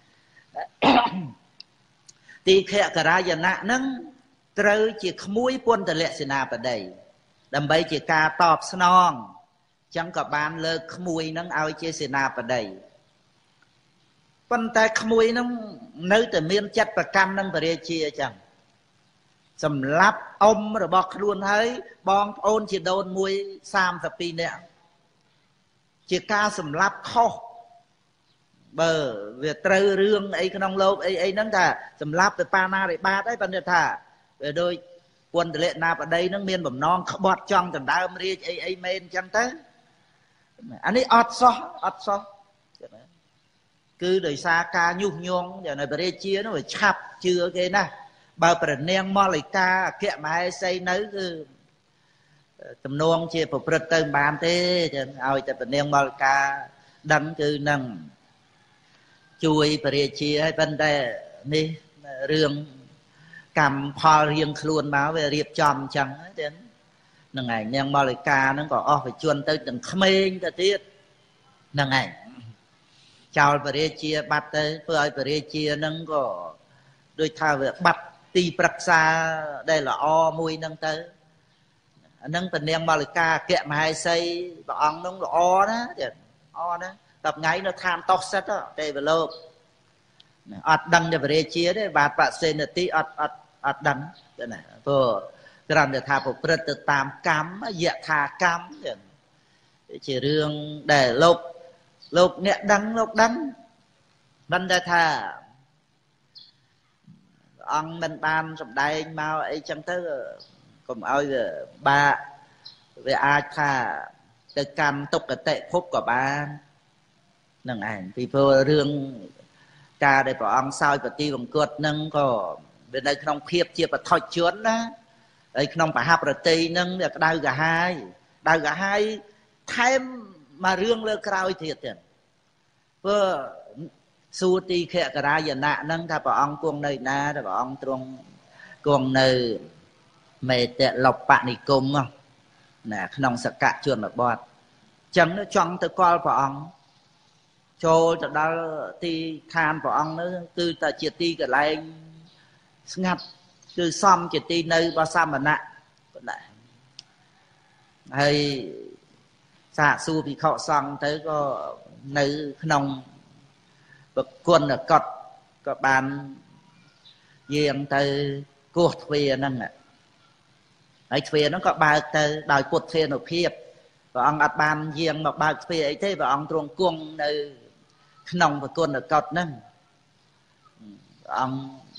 ទីខៈការាយណៈហ្នឹងត្រូវជាក្មួយពន្ធលក្ខសេនាបតីដើម្បីជាការតបស្នងអញ្ចឹងក៏បានលើកក្មួយហ្នឹងឲ្យជាសេនាបតីប៉ុន្តែក្មួយហ្នឹងនៅតែមានចិត្តប្រកម្មនឹងព្រះរាជាអញ្ចឹងសម្រាប់អ៊ំរបស់ខ្លួនហើយបងប្អូនជាដូនមួយសាមសិបពីរនាក់ជាការសម្លាប់ខុសបើវាត្រូវរឿងអីក្នុងលោកអីអីហ្នឹងថាសម្លាប់ទៅបាណារិបាតអីប៉ុន្តែថាវាដូចពន្ធលក្ខណាបតីហ្នឹងមានបំណងក្បត់ចង់ដណ្ដើមរាជអីអីមែនអញ្ចឹងទៅអានេះអត់សោះអត់សោះគឺដោយសារការញុះញង់យ៉ាងនៅព្រះរាជានោះវាឆាប់ជឿគេណាបើព្រះនាងមលិកាអគ្គមហេសីនៅគឺទំនងជាប្រព្រឹត្តទៅមិនបានទេឲ្យតែព្រះនាងមលិកាដឹងគឺនឹងជួយព្រះរាជាហើយប៉ុន្តែនេះរឿងកម្មផលរៀងខ្លួនមកវារៀបចំអញ្ចឹងទេហ្នឹងឯងនាងមលិកាហ្នឹងក៏អស់វិជនទៅទាំងក្មេងទៅទៀតហ្នឹងឯងចោលព្រះរាជាបាត់ទៅធ្វើឲ្យព្រះរាជាហ្នឹងក៏ដូចថាវាបាត់ទីប្រឹក្សាដែលល្អមួយហ្នឹងទៅអាហ្នឹងព្រះនាងមលិកាអគ្គមហេសីព្រះអង្គហ្នឹងល្អណាទៀតល្អណាដល់ថ្ងៃនៅឋានតោសិតទេវលោកអត់ដឹងទេព្រះរាជាទេបាទបសេនតិអត់អត់អត់ដឹងទេណាព្រោះគ្រាន់តែថាប្រព្រឹត្តទៅតាមកម្មយថាកម្មចឹងជារឿងដែលលោកលោកអ្នកដឹងលោកដឹងមិនដែលថាអង្គមិនបានសម្ដែងមកអីចឹងទៅកុំឲ្យវាបាក់វាអាចថាទៅកម្មទុក្ខតិភពក៏បាននឹងឯងពីព្រោះរឿងការដែលព្រះអង្គសោយបទីវង្គតនឹងក៏វានៅក្នុងភាពជាបឋិជនណាហើយក្នុងបហប្រតិនឹងវាក្តៅកាហាយក្តៅកាហាយថែមមករឿងលើក្រោយទៀតទៀតព្រោះសួរទីខៈការាយណៈហ្នឹងថាព្រះអង្គគង់នៅណាតែព្រះអង្គទ្រង់គង់នៅមេតលបនិគមណាក្នុងសកជនបទអញ្ចឹងចង់ទៅកល់ព្រះអង្គចូលទៅដល់ទីឋានព្រះអង្គនោះគឺតែជាទីកន្លែងស្ងាត់គឺសំជាទីនៅរបស់សាមណៈប៉ុណ្ណាហើយសាកសួរភិក្ខុសង្ឃទៅក៏នៅក្នុងប្រគុណកត់ក៏បានយាងទៅគោះទ្វារហ្នឹងហើយទ្វារហ្នឹងក៏បើកទៅដោយពុទ្ធានុភាពព្រះអង្គអត់បានយាងមកបើកទ្វារអីទេព្រះអង្គទ្រង់គង់នៅក្នុងប្រគុណកត់ហ្នឹងព្រះអង្គ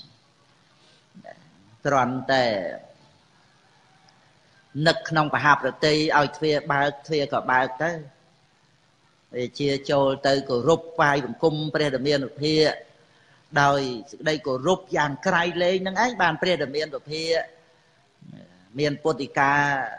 គ្រាន់តែនឹកក្នុងបហប្រតិឲ្យទ្វារបើកទ្វារក៏បើកទៅវាជាចូលទៅគោរពថ្វាយបង្គំព្រះរាមានុភាដោយសេចក្តីគោរពយ៉ាងក្រៃលែងនឹងឯងបានព្រះរាមានុភាមានពុទ្ធិកា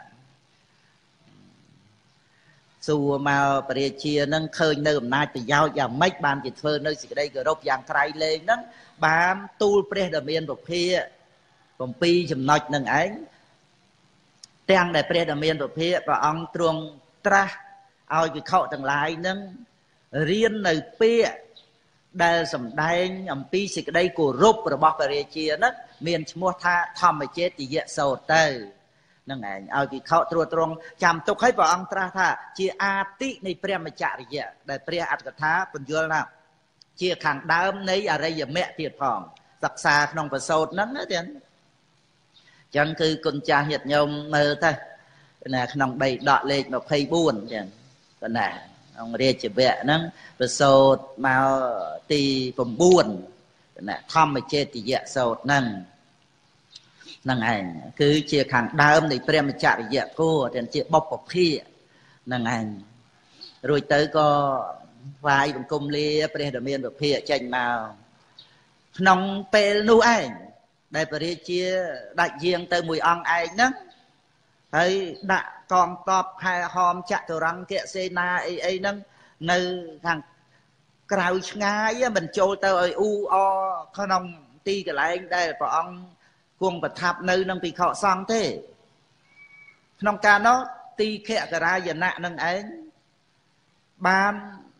សួរមកព្រះរាជានឹងឃើញនៅអំណាចប្រយោជន៍យ៉ាងម៉េចបានជាធ្វើនៅសេចក្តីគោរពយ៉ាងក្រៃលែងហ្នឹងបានទូលព្រះរាមានុភាអំពីចំណុចនឹងឯងទាំងដែលព្រះរាមានុភាព្រះអង្គទ្រង់ត្រាស់ឲ្យវិខទាំងឡាយនឹងរៀននៅពាក្យដែលសម្ដែងអំពីសេចក្តីគោរពរបស់ព្រះរាជានឹងមានឈ្មោះថាធម្មចេតិយសោតទៅនឹងឯងឲ្យវិខត្រួតត្រងចាំទុកឲ្យព្រះអង្គត្រាស់ថាជាអាតិនៃព្រះមច្ចរិយៈដែលព្រះអត្តកថាបញ្យល់ថាជាខាងដើមនៃអរិយមគ្គទៀតផងសិក្សាក្នុងប្រសូតហ្នឹងណាទៀតអញ្ចឹងគឺគុណចាស់ញាតិញោមមើលទៅណាក្នុងបៃដកលេខម្ភៃបួនអញ្ចឹងប៉ុណ្ណាក្នុងរាជវៈហ្នឹងប្រសូតមកទី9ណាធម្មចេតិយៈសូត្រហ្នឹងហ្នឹងឯងគឺជាខាងដើមនៃព្រះមច្ចរិយៈគោទាំងជាបុព្វភាហ្នឹងឯងរួចទៅក៏វាយបង្គំលាព្រះរាមាវិភាចេញមកក្នុងពេលនោះឯងដែលព្រះរាជាដាច់យាងទៅមួយអង្គឯងហ្នឹងហើយដាក់កងទ័ពខែហោមចតុរង្គសេនាអីអីហ្នឹងនៅខាងក្រៅឆ្ងាយមិនចូលទៅឲ្យអ៊ូអក្នុងទីកន្លែងដែលព្រះអង្គគង់ប្រថាប់នៅនឹងភិក្ខុសង្ឃទេក្នុងការនោះទីខករាយណៈនឹងឯងបាន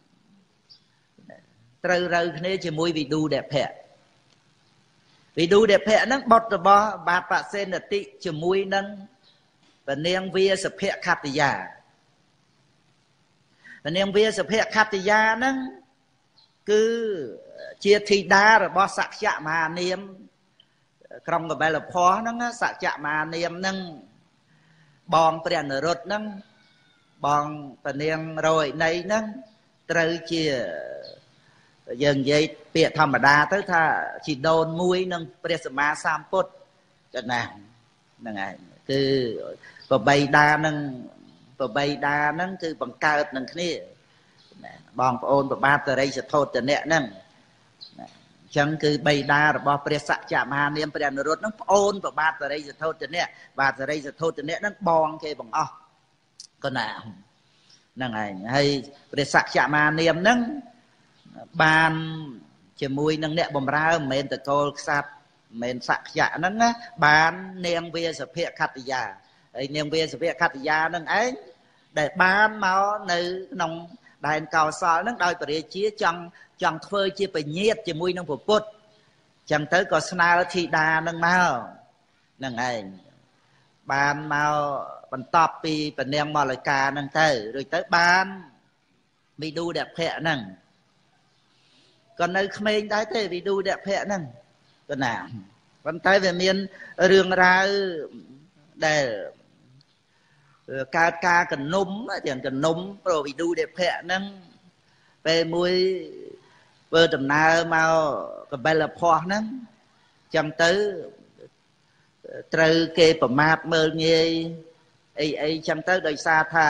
ត្រូវរើគ្នាជាមួយវិឌូដេភៈវិឌូដេភៈហ្នឹងបុត្ររបស់បាទបសេនតិជាមួយនឹងព្រះនាងវាសភខត្តយាព្រះនាងវាសភខត្តយាហ្នឹងគឺជាធីតារបស់សក្យមហានាមក្រុងកបិលភ័ស្តុហ្នឹងសក្យមហានាមហ្នឹងបងព្រះនរុត្តហ្នឹងបងព្រះនាងរយណីហ្នឹងត្រូវជាយើងនិយាយពាក្យធម្មតាទៅថាជីដូនមួយនឹងព្រះសម្មាសម្ពុទ្ធកណាហ្នឹងឯងគឺប្របីតានឹងប្របីតាហ្នឹងគឺបង្កើតនឹងគ្នាបងប្អូនប្របាទរិយសធោទនៈហ្នឹងអញ្ចឹងគឺបៃតារបស់ព្រះសក្យមហានាមព្រះនរុត្តហ្នឹងប្អូនប្របាទរិយសធោទនៈបាទរិយសធោទនៈហ្នឹងបងគេបង្អស់កណាហ្នឹងឯងហើយព្រះសក្យមហានាមហ្នឹងបានជាមួយនឹងអ្នកបម្រើមិនមែនតកូលខ្សាត់មិនមែនសក្យៈហ្នឹងណាបាននាងវាសភខត្តយាហើយនាងវាសភខត្តយាហ្នឹងឯងដែលបានមកនៅក្នុងដែនកោសលហ្នឹងដោយព្រះរាជាចង់ចង់ធ្វើជាពញាតជាមួយនឹងព្រះពុទ្ធអញ្ចឹងទៅក៏ស្នើធីតាហ្នឹងមកហ្នឹងឯងបានមកបន្ទាប់ពីព្រះនាងមល្កាហ្នឹងទៅរួចទៅបានវិឌូដេភៈហ្នឹងក៏នៅក្មេងដែរទេវិឌូដេភៈហ្នឹងក៏ណាប៉ុន្តែវាមានរឿងរ៉ាវដែលកើតការកនុំទាំងកនុំប្រវិឌូដេភៈហ្នឹងពេលមួយធ្វើដំណើរមកកបិលភ័ស្តុហ្នឹងចឹងទៅត្រូវគេប្រមាថមើលងាយអីអីចឹងទៅដោយសារថា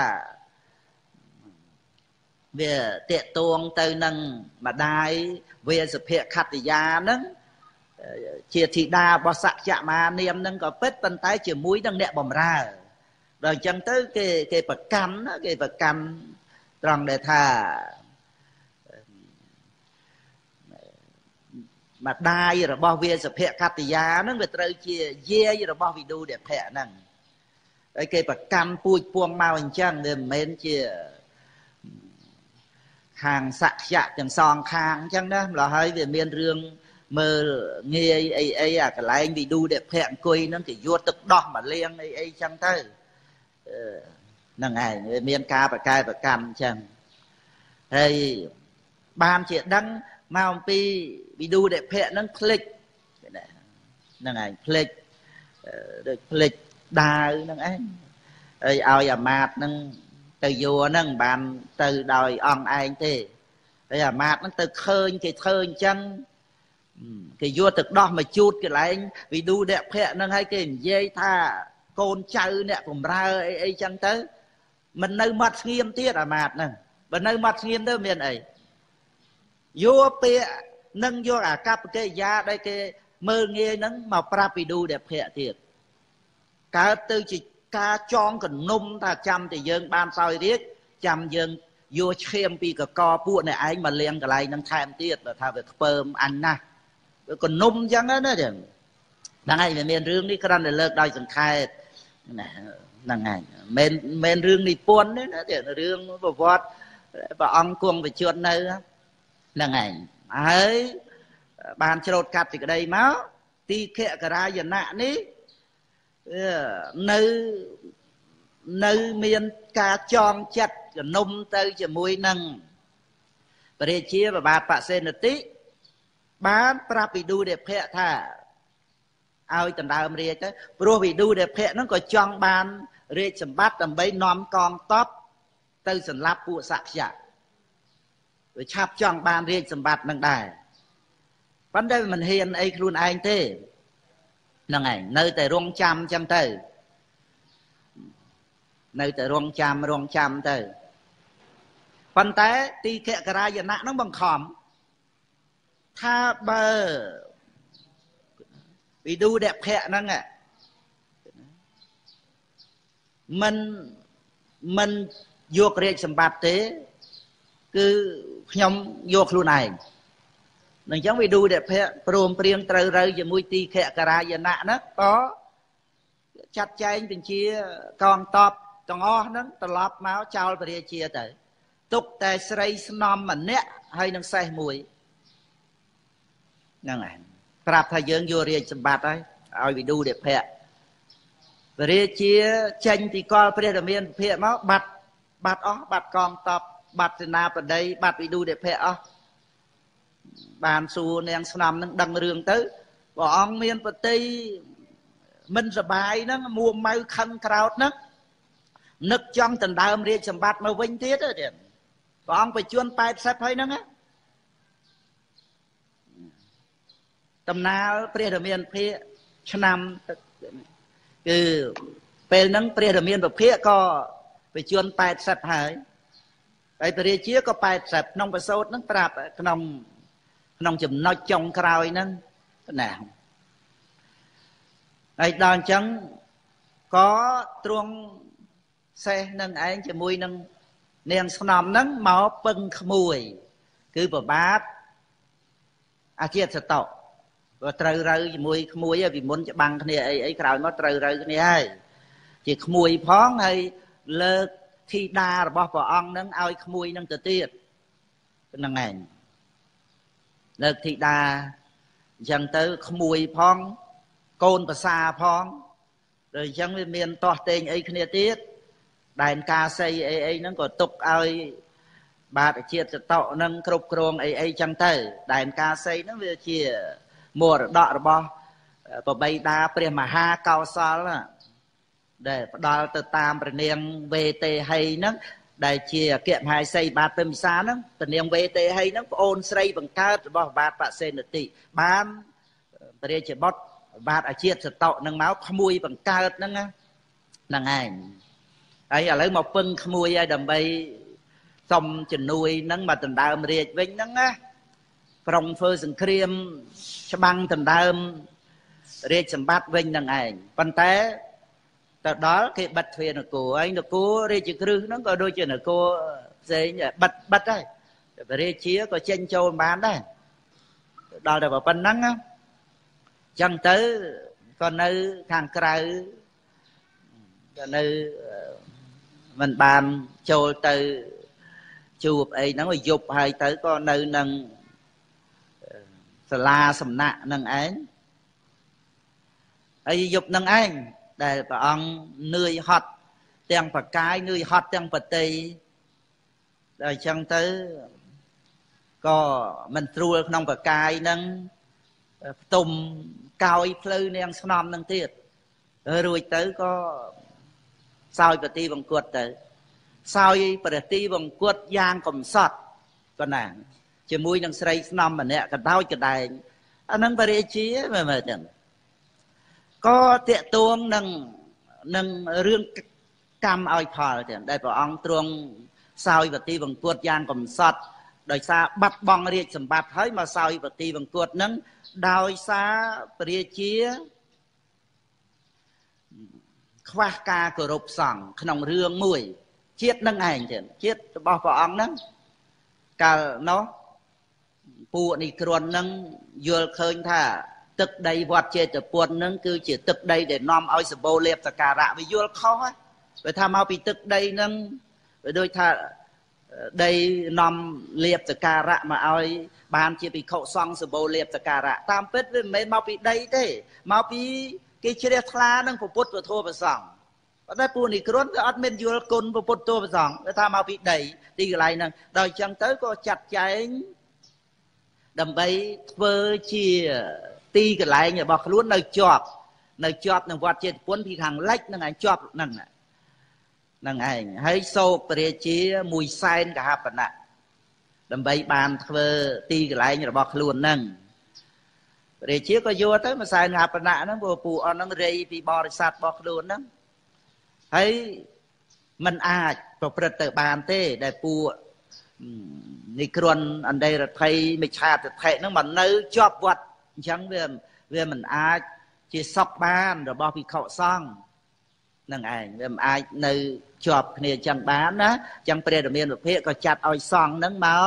វាតេតួងទៅនឹងម្ដាយវាសភខត្តយាហ្នឹងជាធីតារបស់សក្យមហានាមហ្នឹងក៏ពិតប៉ុន្តែជាមួយនឹងអ្នកបម្រើដល់អញ្ចឹងទៅគេគេប្រកាន់គេប្រកាន់ត្រង់ដែលថាម្ដាយរបស់វាសភខត្តយាហ្នឹងវាត្រូវជាយាយរបស់វិឌូដេភៈហ្នឹងហើយគេប្រកាន់ពូជពងមកអញ្ចឹងវាមិនមែនជាខាងសក្យៈទាំងសងខាងអញ្ចឹងណាម្ល៉េះហើយវាមានរឿងមើលងាយអីអីអាកន្លែងវិឌូដេភៈអង្គុយហ្នឹងគេយកទឹកដោះមកលាងអីអីអញ្ចឹងទៅហ្នឹងឯងវាមានការប្រកែប្រកាន់អញ្ចឹងហើយបានជាដឹងមកអំពីវិឌូដេភៈហ្នឹងភ្លេចហ្នឹងឯងភ្លេចដូចភ្លេចដាវហ្នឹងឯងហើយឲ្យអាមាត្យហ្នឹងទៅយកហ្នឹងបានទៅដោយអង្គឯងទេហើយអាមាត្យហ្នឹងទៅឃើញគេធ្វើអញ្ចឹងគេយកទឹកដោះមកជូតកន្លែងវិឌូដេភៈហ្នឹងហើយគេនិយាយថាកូនចៅអ្នកបម្រើអីអីចឹងទៅមិននៅមាត់ស្ងៀមទៀតអាមាត្យហ្នឹងបើនៅមាត់ស្ងៀមទៅមានអីយកពាក្យនឹងយកអាកប្បកិរិយាដែលគេមើលងាយហ្នឹងមកប្រាប់វិឌូដេភៈទៀតកើតទៅជាការចងកនុំថាចាំតែយើងបានសោយរាជចាំយើងយកឈាមពីកកពួកអ្នកឯងមកលាងកន្លែងហ្នឹងថែមទៀតបើថាវាខ្ពើមអញណាស់កនុំអញ្ចឹងណាចឹងហ្នឹងហើយវាមានរឿងនេះគ្រាន់តែលើកដោយសង្ខេបណាហ្នឹងហើយមិនមែនរឿងនិពន្ធទេណាទៀតរឿងប្រវត្តិព្រះអង្គគង់វិជុននៅហ្នឹងហើយហើយបានច្រូតកាត់សេចក្តីមកទីខករាយណៈនេះនៅនៅមានការចងចិត្តកនុំទៅជាមួយនឹងព្រះរាជាប្របាទបសេនតិបានប្រាប់វិទូរភៈថាឲ្យដណ្ដើមរាជទៅព្រោះវិទូរភៈហ្នឹងក៏ចង់បានរាជសម្បត្តិដើម្បីនាំកងទ័ពទៅសម្លាប់ពួកសក្យៈវាឆាប់ចង់បានរាជសម្បត្តិនឹងដែរប៉ុន្តែមិនហ៊ានអីខ្លួនឯងទេហ្នឹងឯងនៅតែរងចាំចឹងទៅនៅតែរងចាំរងចាំទៅប៉ុន្តែទីខករាយណៈហ្នឹងបង្ខំថាបើវិទូរភៈហ្នឹងមិនមិនយករាជសម្បត្តិទេគឺខ្ញុំយកខ្លួនឯងអញ្ចឹងវិទូរភៈព្រមព្រៀងត្រូវរើជាមួយទីខករាយណៈហ្នឹងក៏ចាត់ចែងបញ្ជាកងទ័ពទាំងអស់ហ្នឹងត្រឡប់មកចោលព្រះរាជាទៅទុកតែស្រីស្នំម្នាក់ហើយនឹងសេះមួយហ្នឹងឯងប្រាប់ថាយើងយករាជសម្បត្តិហើយឲ្យវិទូរភៈព្រះរាជាចេញពីកលព្រះរាមាភិកមកបាត់បាត់អស់បាត់កងទ័ពបាត់សេនាបតីបាត់វិទូរភៈអស់បានសួរនាងស្នំនឹងដឹងរឿងទៅព្រះអង្គមានបតីមិនសបាយហ្នឹងមួម៉ៅខឹងក្រោតហ្នឹងនឹកចង់ដណ្ដើមរាជសម្បត្តិមកវិញទៀតទេព្រះអង្គបញ្ជូនប៉ែតសិបហើយហ្នឹងដំណើរព្រះរាមាភិកឆ្នាំគឺពេលហ្នឹងព្រះរាមាភិកក៏បញ្ជូនប៉ែតសិបហើយហើយព្រះរាជាក៏ប៉ែតសិបក្នុងប្រសូតហ្នឹងប្រាប់ក្នុងក្នុងចំណុចចុងក្រោយហ្នឹងណាហើយដល់អញ្ចឹងក៏ទ្រង់សេះនឹងឯងជាមួយនឹងនាងស្នំហ្នឹងមកពឹងក្មួយគឺប្របាទអាជាសតោក៏ត្រូវរើជាមួយក្មួយហើយពីមុនច្បាំងគ្នាអីអីក្រោយមកត្រូវរើគ្នាហើយជាក្មួយផងហើយលើកធីតារបស់ព្រះអង្គហ្នឹងឲ្យក្មួយហ្នឹងទៅទៀតហ្នឹងឯងលើកធីតាអញ្ចឹងទៅក្មួយផងកូនប្រសាផងដល់អញ្ចឹងវាមានតោះតេងអីគ្នាទៀតដែនកាសីអីអីហ្នឹងក៏ទុកឲ្យបាទជាតិសតោហ្នឹងគ្រប់គ្រងអីអីចឹងទៅដែនកាសីហ្នឹងវាជាមរតករបស់បបៃតាព្រះមហាកោសលដែលផ្ដល់ទៅតាមព្រះនាងវេទេហីហ្នឹងដែលជាអគ្គមហេសីបាទពិមសាហ្នឹងព្រះនាងវេទេហីហ្នឹងប្អូនស្រីបង្កើតរបស់បាទបសេនតិបានព្រះរាជបុត្របាទអាជាតិសតោហ្នឹងមកក្មួយបង្កើតហ្នឹងហ្នឹងឯងហើយឥឡូវមកពឹងក្មួយហើយដើម្បីសុំជំនួយហ្នឹងមកដណ្ដើមរាជវិញហ្នឹងណាក្រុងធ្វើសង្គ្រាមច្បាំងដណ្ដើមរាជសម្បត្តិវិញហ្នឹងឯងប៉ុន្តែទៅដល់គេបិទទ្វារនគរហើយនគររាជក្រឹសហ្នឹងក៏ដូចជានគរផ្សេងបិទបិទដែរព្រះរាជាក៏ចេញចូលបានដែរដល់តែប៉ុណ្ណឹងណាចឹងទៅក៏នៅខាងក្រៅក៏នៅមិនបានចូលទៅជួបអីហ្នឹងយប់ហើយទៅក៏នៅនឹងសាលាសំណាក់នឹងឯងហើយយប់នឹងឯងដែលព្រះអង្គនឿយហត់ទាំងបកាយនឿយហត់ទាំងបតីដល់អញ្ចឹងទៅក៏មិនស្រួលក្នុងបកាយហ្នឹងផ្ទុំកោយផ្លូវនាងស្នំនឹងទៀតរួចទៅក៏សោយប្រទីបង្គត់ទៅសោយប្រទីបង្គត់យ៉ាងកំសត់ក៏ណាជាមួយនឹងស្រីស្នំម្នាក់កដោចកដែងអានឹងព្រះរាជាមើលមើលទៅក៏តាកតួងនឹងនឹងរឿងកម្មឲ្យផលទាំងដែលព្រះអង្គទ្រង់សោយប្រទីបង្គត់យ៉ាងកំសត់ដោយសារបាត់បង់រាជសម្បត្តិហើយមកសោយប្រទីបង្គត់នឹងដោយសារព្រះរាជាខ្វះការគោរពសង្ឃក្នុងរឿងមួយជាតិនឹងឯងទៀតជាតិរបស់ព្រះអង្គហ្នឹងកាលនោះពួកនេះគ្រាន់នឹងយល់ឃើញថាទឹកដីវត្តចេតពុនហ្នឹងគឺជាទឹកដីដែលនាំឲ្យសម្បូរលាភសក្ការៈវាយល់ខុសហ្នឹងបើថាមកពីទឹកដីហ្នឹងវាដូចថាដីនាំលាភសក្ការៈមកឲ្យបានជាភិក្ខុសង្ឃសម្បូរលាភសក្ការៈតាមពិតវាមិនមែនមកពីដីទេមកពី cái chia ra thla nâng phụ bút và thua và sòng và đây phụ này khuôn cái ớt men dùa côn phụ bút thua và sòng để ta mau bị đẩy đi cái này nâng đòi chân tới có chặt cháy đầm bay vơ chia ti cái này nhà bọc luôn nơi chọp nơi chọp nâng vọt trên cuốn thì hàng lách nâng ảnh chọp nâng nâng ảnh hay sâu bề chia mùi xanh cả hạp nè đầm bay bàn vơ ti cái này nhà bọc luôn nâng bề chia có vô tới mà xanh hạp nè nó vừa phụ on nâng rây vì bò sạt bọc luôn nâng hay mình ai có bật từ bàn thế để phụนี่ครวนอันใดระไทยไม่ชาติไทยนั่งมันเนื้อชอบวัดฉันเวียนเวียนมันอาจจะซอกบ้านหรือบอกพี่เขาซ่องนั่งไงเวียนอาจเนื้อชอบเนี่ยจังบ้านนะจังประเดี๋ยวเมียนประเภทก็จัดเอาซ่องนั่งเมา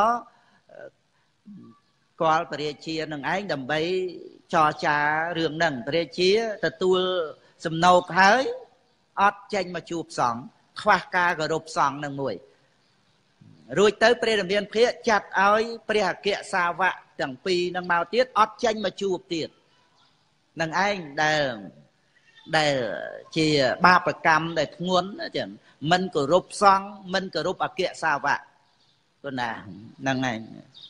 ก็ประเดี๋ยวเชียนั่งไงดำไปจอจ่าเรื่องนั่งประเดี๋ยวเชียแต่ตัวสมโนกหายอดเจงมาจูบสองคว้ากากระรบสองนั่งมวยrồi tới pre làm viên phía chặt ơi pre kệ xa vạ chẳng pi năng màu tiết ót chanh mà chụp tiết năng anh để để chỉ ba bậc cam để nguồn chẳng mình cứ rụp xong mình cứ rụp ở kệ xa vạ còn là năng này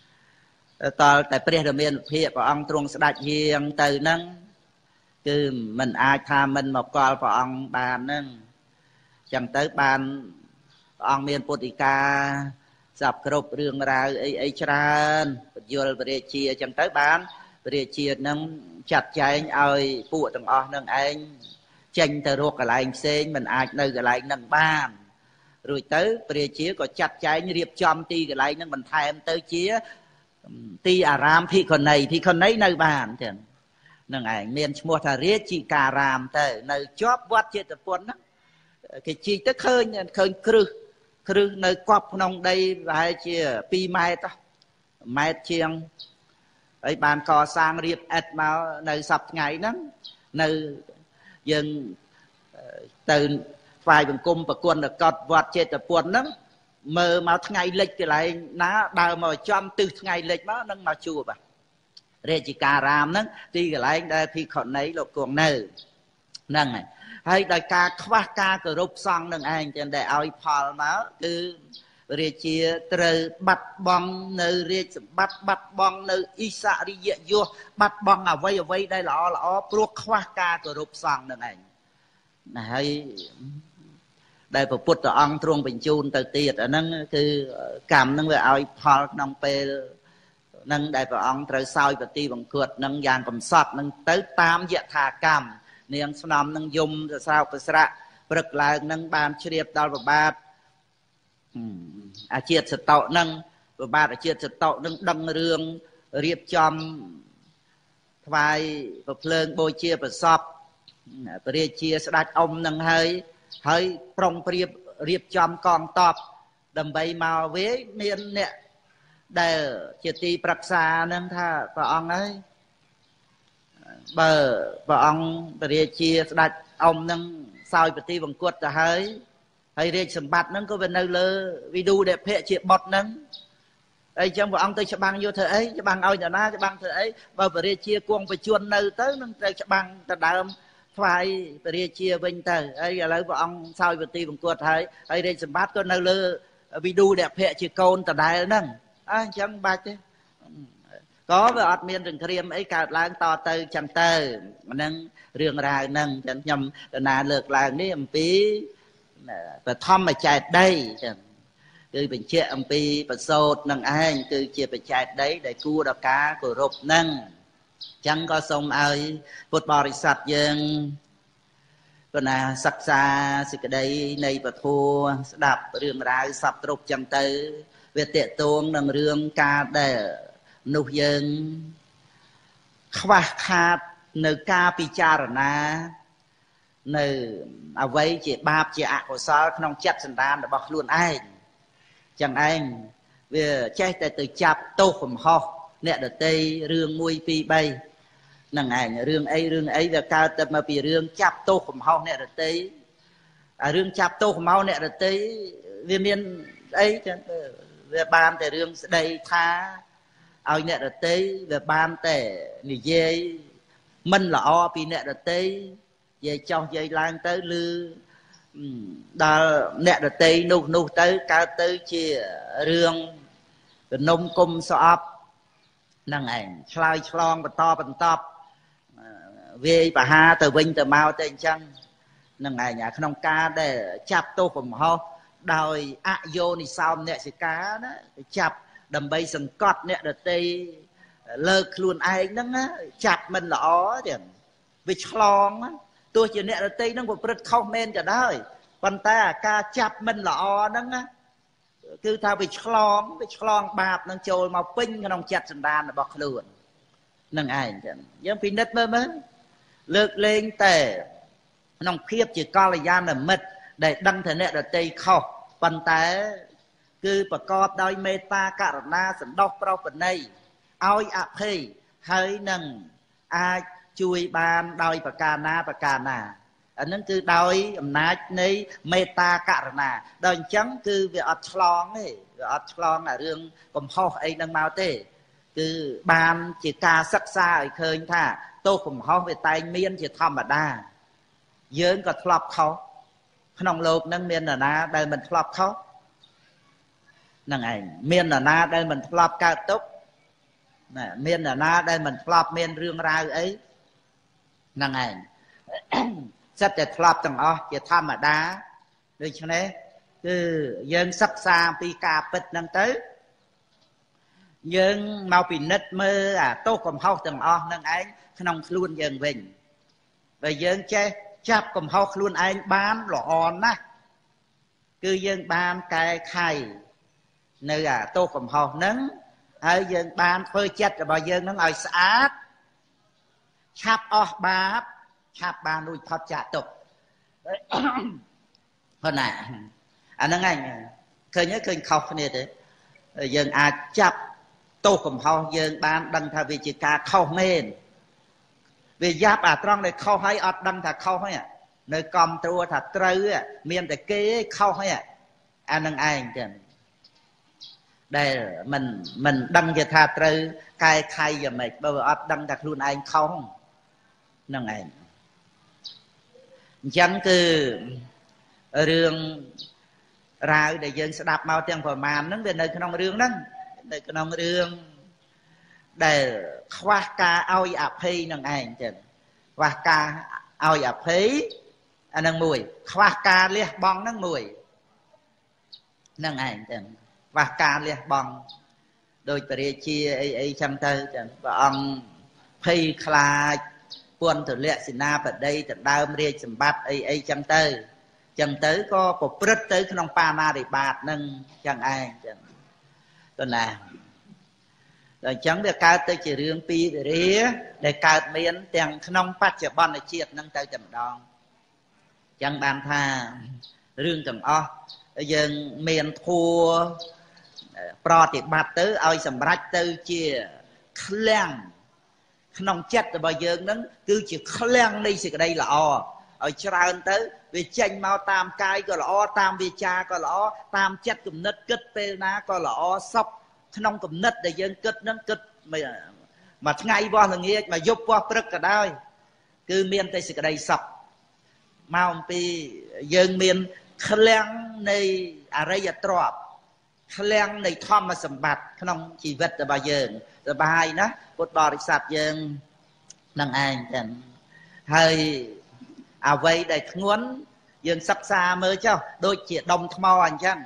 tao tại pre làm viên phía của ông trung sẽ đặt riêng từ năng cứ mình ai tham mình một con của ông bàn năng chẳng tới bàn ông miền Putika sập cột rương ra ấy ấy tràn vô về chia chẳng tới bán về chia nâng chặt cháy ơi phụ từng o nâng anh tranh từ ruột cái lại anh xem mình ai nơi cái lại nâng ban rồi tới về chia có chặt cháy như điệp chom ti cái lại nâng mình thay em tới chia ti aram thì còn này thì còn nấy nơi bàn chẳng nâng ảnh nên mua thà riết chị cà ram tới nơi chóp vắt chết tập quân đó cái chi tới khơi khơi khơiคือในกอบนองได้หลายเชี่ยปีใหม่ต่อใหม่เชียงไอ้บานก่อสร้างเรียบเอ็ดมาในสัปไงนั้นในยังตื่นฝ่ายบังคุมประกวนกอดวัดเจตปวนนั้นเมื่อมาทั้งไงเล็กอะไรนะดาวมาจอมตึกไงเล็กมานั่งมาจูบอ่ะเรจิการามนั้นที่อะไรได้ที่คนไหนหลบกวงเนื้อนั่งไงhay đại ca khoa ca từ rụp xong đừng anh trên để ao phò máu từ rìa chia từ bắt bong nơi rìa bắt bắt bong nơi isa đi dễ vô bắt bong à vây à vây đây là là pro khoa ca từ rụp xong đừng anh hay đây phải put ở ông trung bình chun từ tiệt ở nângคือcầm nâng về ao phò nông pe nâng đây phải ông trời soi và ti bằng cượt nâng giàn cầm sọt nâng tới tam dạ thà cầmเนียงสนามนังยมสาวประสระปรึกลายนังบานเฉียบดาวบาทอาเจียดสตอนังบาทอาเจียดสตอนังดังเรืองเรียบจอมทวายเพลิงโบเชียประสอบเปรียเชียสดัดอมนังเฮยเฮยปรองเปรียบเรียบจอมกองตอบดำใบมาเวเมียนเนี่ยได้เจตีปรักษานังท่าพระองค์เอ้ยบอพระองค์ปริเชียสดัดอมนั่งซอยปฏิบังกวดจะให้ให้เรียกสมบัตินั่งก็เป็นเนลวิดูเด็กเพะเชียบดนั่งไอ้จังพระองค์ตัวฉบังโยเธอไอ้ฉบังเอาอย่างนั้นฉบังเธอไอ้บอปริเชียกวงไปชวนเนลเต้นั่งฉบังแต่เดิมฝ่ายปริเชียเป็นเธอไอ้อะไรพระองค์ซอยปฏิบังกวดให้ให้เรียกสมบัติก็เนลวิดูเด็กเพะเชียโกนแต่ได้นั่งไอ้จังบาดเจ้có về ọt miên rừng kriêm ấy cả làng to từ chẳng từ nâng riêng ra nâng chẳng nhầm là lược làng ní âm phí và thom mà chạy đây cứ bình chia âm phí và sốt nâng anh cứ chia phải chạy đấy để cua đọc cá của rụp nâng chẳng có sông ơi bột bò đi sạch dân còn là sắc xa sự cái đây này và thua đạp riêng ra sắp rụp chẳng từ về tiệ tuông nâng riêng ca để nụ dân khoa khát nơi ca pi cha rồi na nơi à vậy chỉ ba chỉ ạ của sao không chặt sần đan để bọc luôn anh chẳng anh về chạy tại từ chạp tô phẩm ho nè đợt tây rương mui pi bay nằng ảnh rương ấy rương ấy và cao tập mà bị rương chạp tô phẩm ho nè đợt tây à rương chạp tô phẩm ho nè đợt tây về miền ấy về ban tại rương đây tha ao nè đợt tây về ban tè nỉ dê mình là o pi nè đợt tây về cho dây lan tới lư đào nẹt được tây nụ nụ tới cao tới chia riêng nông cung sọp năng ảnh slide slong và to bằng top về bà ha từ vinh từ mau tên chân năng ảnh nhà không ca để chạp tô cùng ho đòi ạ vô thì sao nè sẽ cá đó chạp đầm bay sừng cọt nè được tây lơ luôn ai nâng á chạp mình là ó thì vì slong á tôi chỉ nè được tây nó một bật không men cả đó còn ta ca chạp mình là ó nâng á cứ thao bị chlong bị chlong bạp năng trôi màu pin cái nông chặt sần đan là bọc luôn năng ai chẳng giống pin đất mơ mơ lược lên tề nông khiếp chỉ co là gian là mệt để đăng thể nệ là tây khâu bàn té cứ bà co đôi meta cả na sần đọc pro phần này oi ạ phê hơi nâng ai chui ban đôi bà ca na bà ca na anh nên cứ đôi nát này meta cả na đôi trắng cứ về ở chlong ấy ở chlong là riêng còn ho ấy đang mau thế cứ ban chỉ ca sắc xa ở khơi thà tôi cũng ho về tay miên chỉ thầm mà đa dưỡng có flop khó không lột nâng miên là na đây mình flop khó nâng ảnh miên là na đây mình flop cao tốc nè miên là na đây mình flop miên riêng ra ấy nâng ảnh rất là flop tầng o chỉ thầm mà đá được chứ này cứ dân sắc xa pi cà bịch nâng tới dân mau bị nứt mơ à tô cầm hao tầng o nâng anh không luôn dân mình và dân che chạp cầm hao luôn anh bán lọ on á cứ dân bán cái khay nơi à tô cầm hao nâng hay dân bán phơi chết rồi bao dân nó ngồi sát chạp o báp chạp ba nuôi thoát trả tục hôm nay anh nói anh khơi nhớ khơi khóc này thế dân à chạp tô cầm hao dân bán đăng thà vì chỉ cả khâu mền vì giáp à trong này khâu hay ọt đăng thà khâu hay à nơi cầm trua thà trư à miền để kế khâu hay à anh nói anh chứ đây mình mình đăng cho thà trư cai khai giờ mệt bao giờ ọt đăng thà luôn anh không nâng anh chẳng cứ rương ra để dân sẽ đạp mau tiền phở màn nó về nơi cái nông rương đó nơi cái nông rương để khoa ca oi ạp hí nâng ảnh chứ khoa ca oi ạp hí anh nâng mùi khoa ca liệt bong nâng mùi nâng ảnh chứ khoa ca liệt bong đôi bà rìa chia ấy ấy chăm thơ chứ và ông hí khá quân thử lệ xin na ở đây thật đau riêng sầm bát ấy ấy chẳng tới chẳng tới có một rất tới cái nông pa na để bạt nâng chẳng ai chẳng tuần nào rồi chẳng được cao tới chỉ riêng pi để ría để cao miến tiền nông phát chỉ bon để chiết nâng tới chậm đòn chẳng bàn tha riêng chẳng o dân miền thua pro thì bạt tới ơi sầm rách tới chia khlang nông chết rồi bao giờ nó cứ chỉ khlang đi thì cái đây là o ở tràn tới vì tranh mau tam cai có là o tam vì cha có là o tam chết cùng nứt kết pe ná có là o sóc nông cùng nứt để dân kết nó kết mà mà ngay qua là nghe mà giúp qua rất cả đây cứ miền tây thì cái đây sọc mau pi dân miền khlang này à đây là trọp khlang này thom mà sầm bạt nông chỉ vật là bao giờ rồi bài đó một bò sạch dân năng anh chẳng hơi à vậy để muốn dân sắp xa mới cho đôi chị đồng thmò anh chăng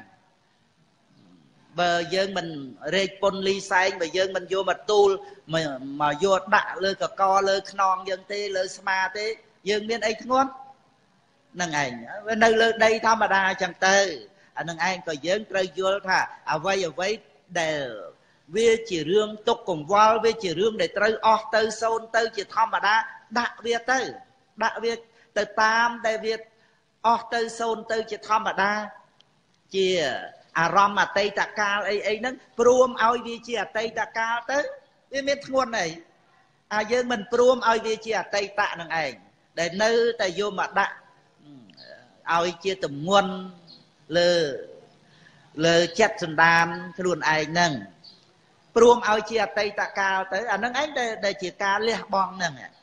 bờ dân mình rê pôn ly xanh bờ dân mình vô mà tu mà mà vô đạ lơ cà co lơ non dân tê lơ sma tê dân bên ấy ngon năng ảnh nơi lơ đây thao mà đa chẳng tê anh năng anh có dân trời vô thà à vậy à vậy để vì chỉ riêng tục cùng vào vì chỉ riêng để tới o tới sôn tới chỉ thom mà đa đặc biệt tới đặc biệt tới tam đại việt o tới sôn tới chỉ thom mà đa chỉ à rom mà tây tạ cao ấy ấy nó prom ao vì chỉ à tây tạ cao tới vì miền nguồn này à dân mình prom ao vì chỉ à tây tạ năng ảnh để nơi tại vô mà đa ao chia tầm nguồn lơ lơ chặt sườn đan luôn ai nâng prom ao chia tây tạ cao tới à nâng ấy đây đây chỉ ca liệt bong nâng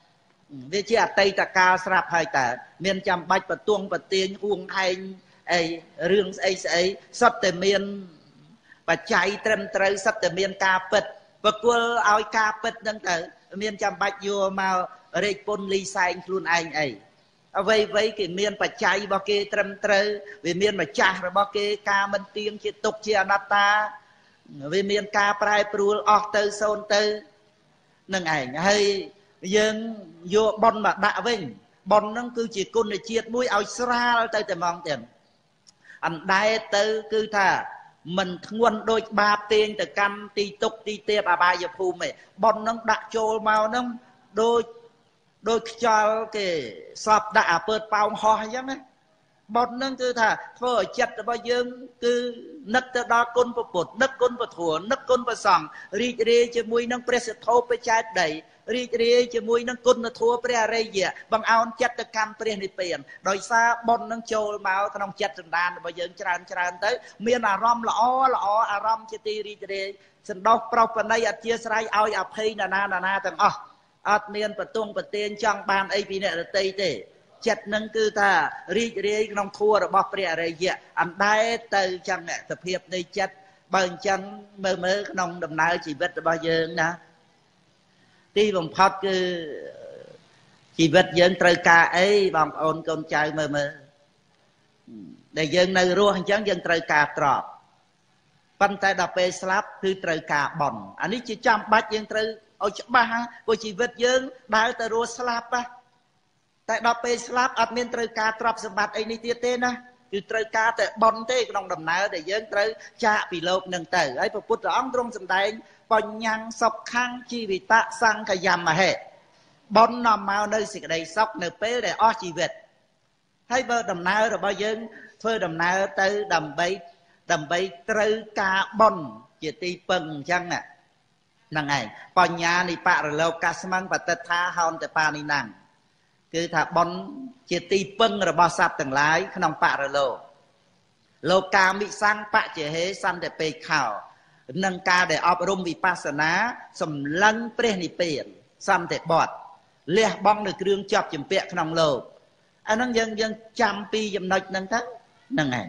វាជាអតីតកាលស្រាប់ហើយតើមានចាំបាច់បទងបទាញអួងឯងអីរឿងស្អីស្អីសុទ្ធតែមានបច្ច័យត្រឹមត្រូវសុទ្ធតែមានការពិតប្រគល់ឲ្យការពិតហ្នឹងទៅមានចាំបាច់យកមករែកពុនលីសែងខ្លួនឯងអីអ្វីអ្វីគេមានបច្ច័យរបស់គេត្រឹមត្រូវវាមានម្ចាស់របស់គេការមិនទៀងជាទុកជាអនត្តាវាមានការប្រែប្រួលអស់ទៅសូន្យទៅនឹងឯងហើយយើងយកប៉ុនមកដាក់វិញប៉ុនហ្នឹងគឺជាគុណជាតិមួយឲ្យស្រាលទៅតែហ្មងទៀតអណ្ដែតទៅគឺថាមិនធ្ងន់ដូចបាបទាញទៅកាន់ទីទុកទីទេពអបាយភូមិទេប៉ុនហ្នឹងដាក់ចូលមកហ្នឹងដូចដូចខ្យល់គេសពដាក់អាពើប៉ោងហោះអញ្ចឹងណាប៉ុនហ្នឹងគឺថាធ្វើឲ្យចិត្តរបស់យើងគឺនឹកទៅដល់គុណពុទ្ធនឹកគុណពធនឹកគុណព្រះសង្ឃរីករាយជាមួយនឹងព្រះសិទ្ធោបច្ចេតដីរីករាយជាមួយនឹងគុណធម៌ព្រះអរិយបង្អោនចិត្តទៅកាន់ព្រះនិព្វានដោយសារបុណ្យនឹងចូលមកក្នុងចិត្តសន្តានរបស់យើងច្រើនច្រើនទៅមានអារម្មណ៍ល្អល្អអារម្មណ៍ជាទីរីករាយសន្តោសប្រោសប្រណីអធិស្ឋានឲ្យអភ័យណានាណាទាំងអស់អត់មានបទងប្រទៀនចង់បានអីពីអ្នកដទៃទេចិត្តនឹងគឺថារីករាយក្នុងធម៌របស់ព្រះអរិយអណ្ដែតទៅចឹងសភាពនៃចិត្តបើអញ្ចឹងមើលមើលក្នុងដំណើរជីវិតរបស់យើងណាទីបំផុតគឺជីវិតយើងត្រូវការអីបងប្អូនកូនចៅមើលមើលដែលយើងនៅរស់អញ្ចឹងយើងត្រូវការទ្រព្យប៉ុន្តែដល់ពេលស្លាប់គឺត្រូវការបន់អានេះជាចាំបាច់យើងត្រូវឲ្យច្បាស់ព្រោះជីវិតយើងដើរទៅរស់ស្លាប់តែដល់ពេលស្លាប់អត់មានត្រូវការទ្រព្យសម្បត្តិអីនេះទៀតទេណាគឺត្រូវការតែបន់ទេក្នុងដំណើរដែលយើងត្រូវចាកពីលោកនឹងទៅហើយព្រះពុទ្ធអង្គទ្រង់សម្ដែងបញ្ញាំងសុខខាំងជីវិតសង្ឃយមហេបន់នាំមកនៅសេចក្តីសុខនៅពេលដែលអស់ជីវិតហើយបើដំណើររបស់យើងធ្វើដំណើរទៅដើម្បីដើម្បីត្រូវការបន់ជាទីពឹងអញ្ចឹងហ្នឹងឯងបញ្ញានិបរលោកកស្មੰបតិដ្ឋាហោនតបានិណាំងគឺថាបន់ជាទីពឹងរបស់សត្វទាំងឡាយក្នុងបរលោកលោកកាមិសੰបច្ចេហេសន្តិពេខោនឹងការដែលអប់រំវិបស្សនាសម្លឹងព្រះនិព្វានសន្តិបត្តិលះបង់នៅគ្រឿងជាប់ជំពាក់ក្នុងលោកអាហ្នឹងយើងយើងចាំពីចំណុចហ្នឹងទៅហ្នឹងឯង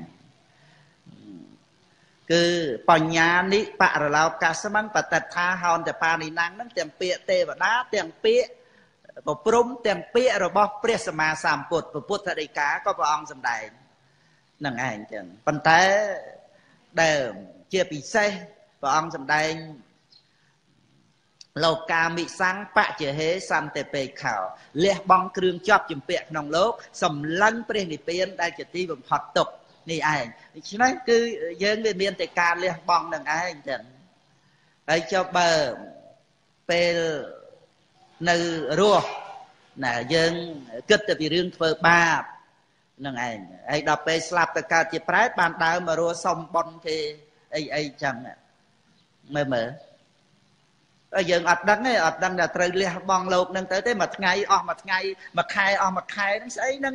គឺបញ្ញានិបរលោកកស្មੰបតិដ្ឋាហោនតបានិណាំងហ្នឹងទាំងពាក្យទេវតាទាំងពាក្យប្រព្រំទាំងពាក្យរបស់ព្រះសម្មាសម្ពុទ្ធពុទ្ធដីកាក៏ព្រះអង្គសម្ដែងហ្នឹងឯងចឹងប៉ុន្តែដែលជាពិសេសព្រះអង្គសម្ដែងលោកកាមិសੰបច្ចេហេសន្តិពេខោលះបង់គ្រឿងជាប់ជំពាក់ក្នុងលោកសម្លឹងព្រះនិព្វានដែលជាទីបំផុតទុក្ខនេះឯងដូច្នេះគឺយើងវាមានតែការលះបង់នឹងឯងចឹងហើយចុះបើពេលនៅរស់ណាយើងគិតទៅពីរឿងធ្វើបាបនឹងឯងហើយដល់ពេលស្លាប់ទៅកើតជាប្រែតបានដើរមករស់សុំបុណ្យគេអីអីចឹងមើលមើលហើយយើងអត់ដឹងទេអត់ដឹងថាត្រូវលះបង់លោកនឹងទៅទេមួយថ្ងៃអស់មួយថ្ងៃមួយខែអស់មួយខែហ្នឹងស្អីហ្នឹង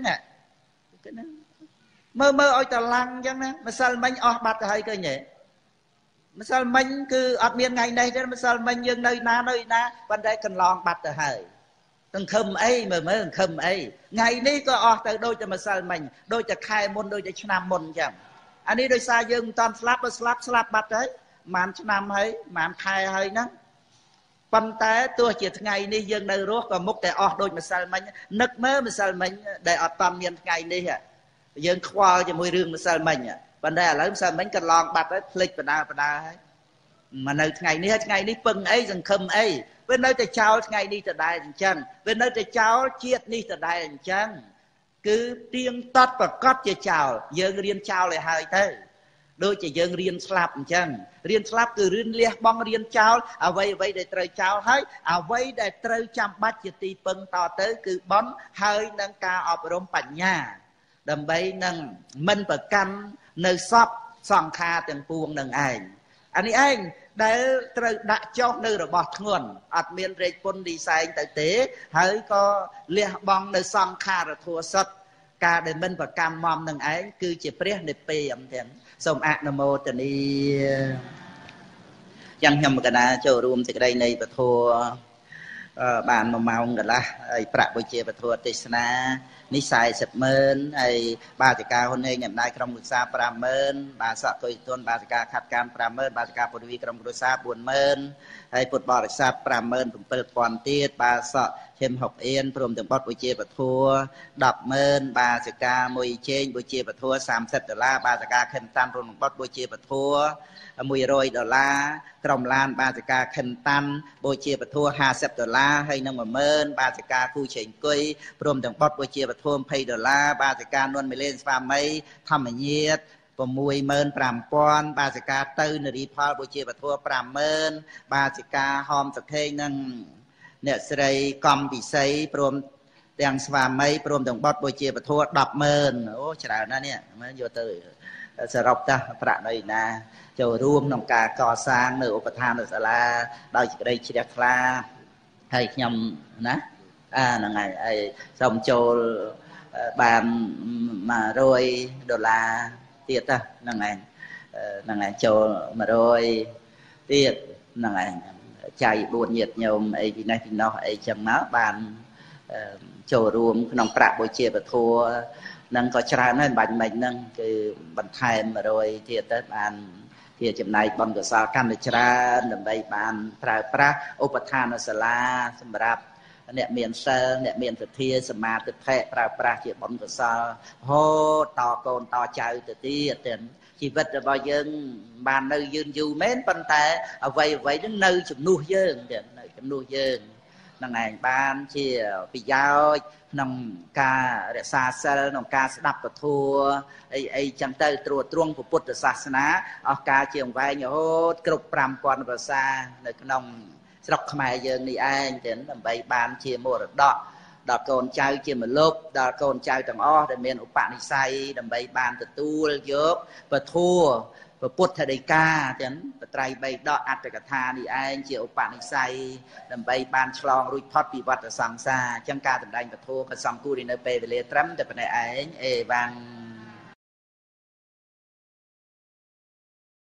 មើលមើលឲ្យតឡាំងចឹងណាម្សិលមិញអស់បាត់ទៅហើយឃើញទេម្សិលមិញគឺអត់មានថ្ងៃនេះទេម្សិលមិញយើងនៅណានៅណាប៉ុន្តែកន្លងបាត់ទៅហើយសង្ឃឹមអីមើលមើលសង្ឃឹមអីថ្ងៃនេះក៏អស់ទៅដូចតែម្សិលមិញដូចតែខែមុនដូចតែឆ្នាំមុនចឹងអានេះដោយសារយើងមិនតាន់ស្លាប់បើស្លាប់ស្លាប់បាត់ហើយប្រហែលឆ្នាំហើយប្រហែលខែហើយហ្នឹងប៉ុន្តែទោះជាថ្ងៃនេះយើងនៅរស់ក៏មុខតែអស់ដូចម្សិលមិញនឹកមើលម្សិលមិញដែលអត់តាន់មានថ្ងៃនេះយើងខ្វល់ជាមួយរឿងម្សិលមិញប៉ុន្តែឥឡូវម្សិលមិញកន្លងបាត់ហើយភ្លេចបដាបដាហើយមកនៅថ្ងៃនេះថ្ងៃនេះពឹងអីសង្ឃឹមអីវានៅតែចោលថ្ងៃនេះដដែលអញ្ចឹងវានៅតែចោលជាតិនេះដដែលអញ្ចឹងគឺទៀងទាត់ប្រកាសជាចោលយើងរៀនចោលឲ្យហើយទៅដូចជាយើងរៀនស្លាប់អញ្ចឹងរៀនស្លាប់គឺរៀនលះបង់រៀនចោលអ្វីអ្វីដែលត្រូវចោលហើយអ្វីដែលត្រូវចាំបាច់ជាទីពឹងតទៅគឺបន់ហើយនឹងការអប់រំបញ្ញាដើម្បីនឹងមិនប្រកាន់នៅសពសង្ខារទាំងពួងនឹងឯងអានេះឯងដែលត្រូវដាក់ចុះនៅរបស់ធ្ងន់អត់មានរែកពុនឌីសែងទៅទេហើយក៏លះបង់នៅសង្ខារធัวសុទ្ធការដែលមិនប្រកាន់មមនឹងឯងគឺជាព្រះនិព្វានទាំងសូមអនុមោទនីយ៉ាងខ្ញុំកណាចូលរួមសេចក្តីនៃពធ bạn mà mong đó làប្រាក់បុជាពធទេសនានេះសែសិបម៉ឺនហើយបាតិកាហ៊ុនហេងអំណាចក្រុមគ្រួសារប្រាំម៉ឺនបាទសក់គុយទុនបាតិកាខាត់កាមប្រាំម៉ឺនបាតិកាពុទ្ធវីក្រុមគ្រួសារបួនម៉ឺនហើយពុទ្ធបរិស័ទប្រាំម៉ឺនbảyពាន់ទៀតបាទសក់ឈឹមហុកអៀនព្រមទាំងបទបុជាពធដប់ម៉ឺនបាតិកាមួយជេងបុជាពធសាមសិបដុល្លារបាតិកាខិនតាន់ព្រមទាំងបទបុជាពធមួយរយដុល្លារក្រុមឡានបាតិកាខិនតាន់បុជាពធห้าสิบដុល្លារហើយនឹងមួយម៉ឺនបាតិកាគូឆេងគុយព្រមទាំងបទបុជាពធยี่สิบដុល្លារបាតិកានួនមីលេនស្វាមីធម្មញាតหกหมื่นห้าพันបាសិកាទៅនរីផលបុជាពធห้าหมื่นបាសិកាហមសខេងនឹងអ្នកស្រីកំពិសីព្រមទាំងស្វាមីព្រមទាំងបទបុជាពធដប់ម៉ឺនអូច្រើនណាស់នេះមើលយកទៅសរុបតាប្រាក់នៅណាចូលរួមក្នុងការកសាងនៅឧបដ្ឋានសាលាដោយសេចក្តីជ្រះថ្លាហើយខ្ញុំណាអាហ្នឹងហើយហើយសូមចូលបានmột trămដុល្លារទៀតហ្នឹងឯងហ្នឹងឯងចូលmột trămទៀតហ្នឹងឯងចៃបួនញាតិញោមអីពីនេះពីនោះអីចឹងមកបានចូលរួមក្នុងប្រាក់បុជាពធហ្នឹងក៏ច្រើនហើយបាញ់មិញហ្នឹងគឺបន្ថែមmột trămទៀតទៅបានជាចំណែកបុណ្យកុសលកាន់តែច្រើនដើម្បីបានប្រើប្រាស់ឧបដ្ឋានសាលាសម្រាប់អ្នកមានសិលអ្នកមានសទ្ធាសមាធិប្រើប្រាស់ជាបុណ្យកុសលហូតតកូនតចៅទៅទៀតជីវិតរបស់យើងបាននៅយឺនយូរមែនប៉ុន្តែអ្វីអ្វីហ្នឹងនៅជំនួសយើងទៀតនៅជំនួសយើងហ្នឹងឯងបានជាប្រយោជន៍ក្នុងការរក្សាសិលក្នុងការស្ដាប់ពធអីអីចឹងទៅត្រួតត្រងពុទ្ធសាសនាអស់ការជាអង្វែងរហូតគ្រប់ប្រាំពាន់ភាសានៅក្នុងស្រុកខ្មែរយើងនេះឯងទាំងដើម្បីបានជាមរតកដល់កូនចៅជាម្លប់ដល់កូនចៅទាំងអស់ដែលមានឧបនិស្ស័យដើម្បីបានទទួលយកពធពុទ្ធដីកាទាំងបត្រៃបីដកអត្តកថានេះឯងជាឧបនិស្ស័យដើម្បីបានឆ្លងរួចផុតពីវដ្តសង្សារអញ្ចឹងការតម្ដែងពធក៏សំគួរនៅពេលវេលាត្រឹមតែប៉ុណ្ណេះឯងអេវ៉ាំង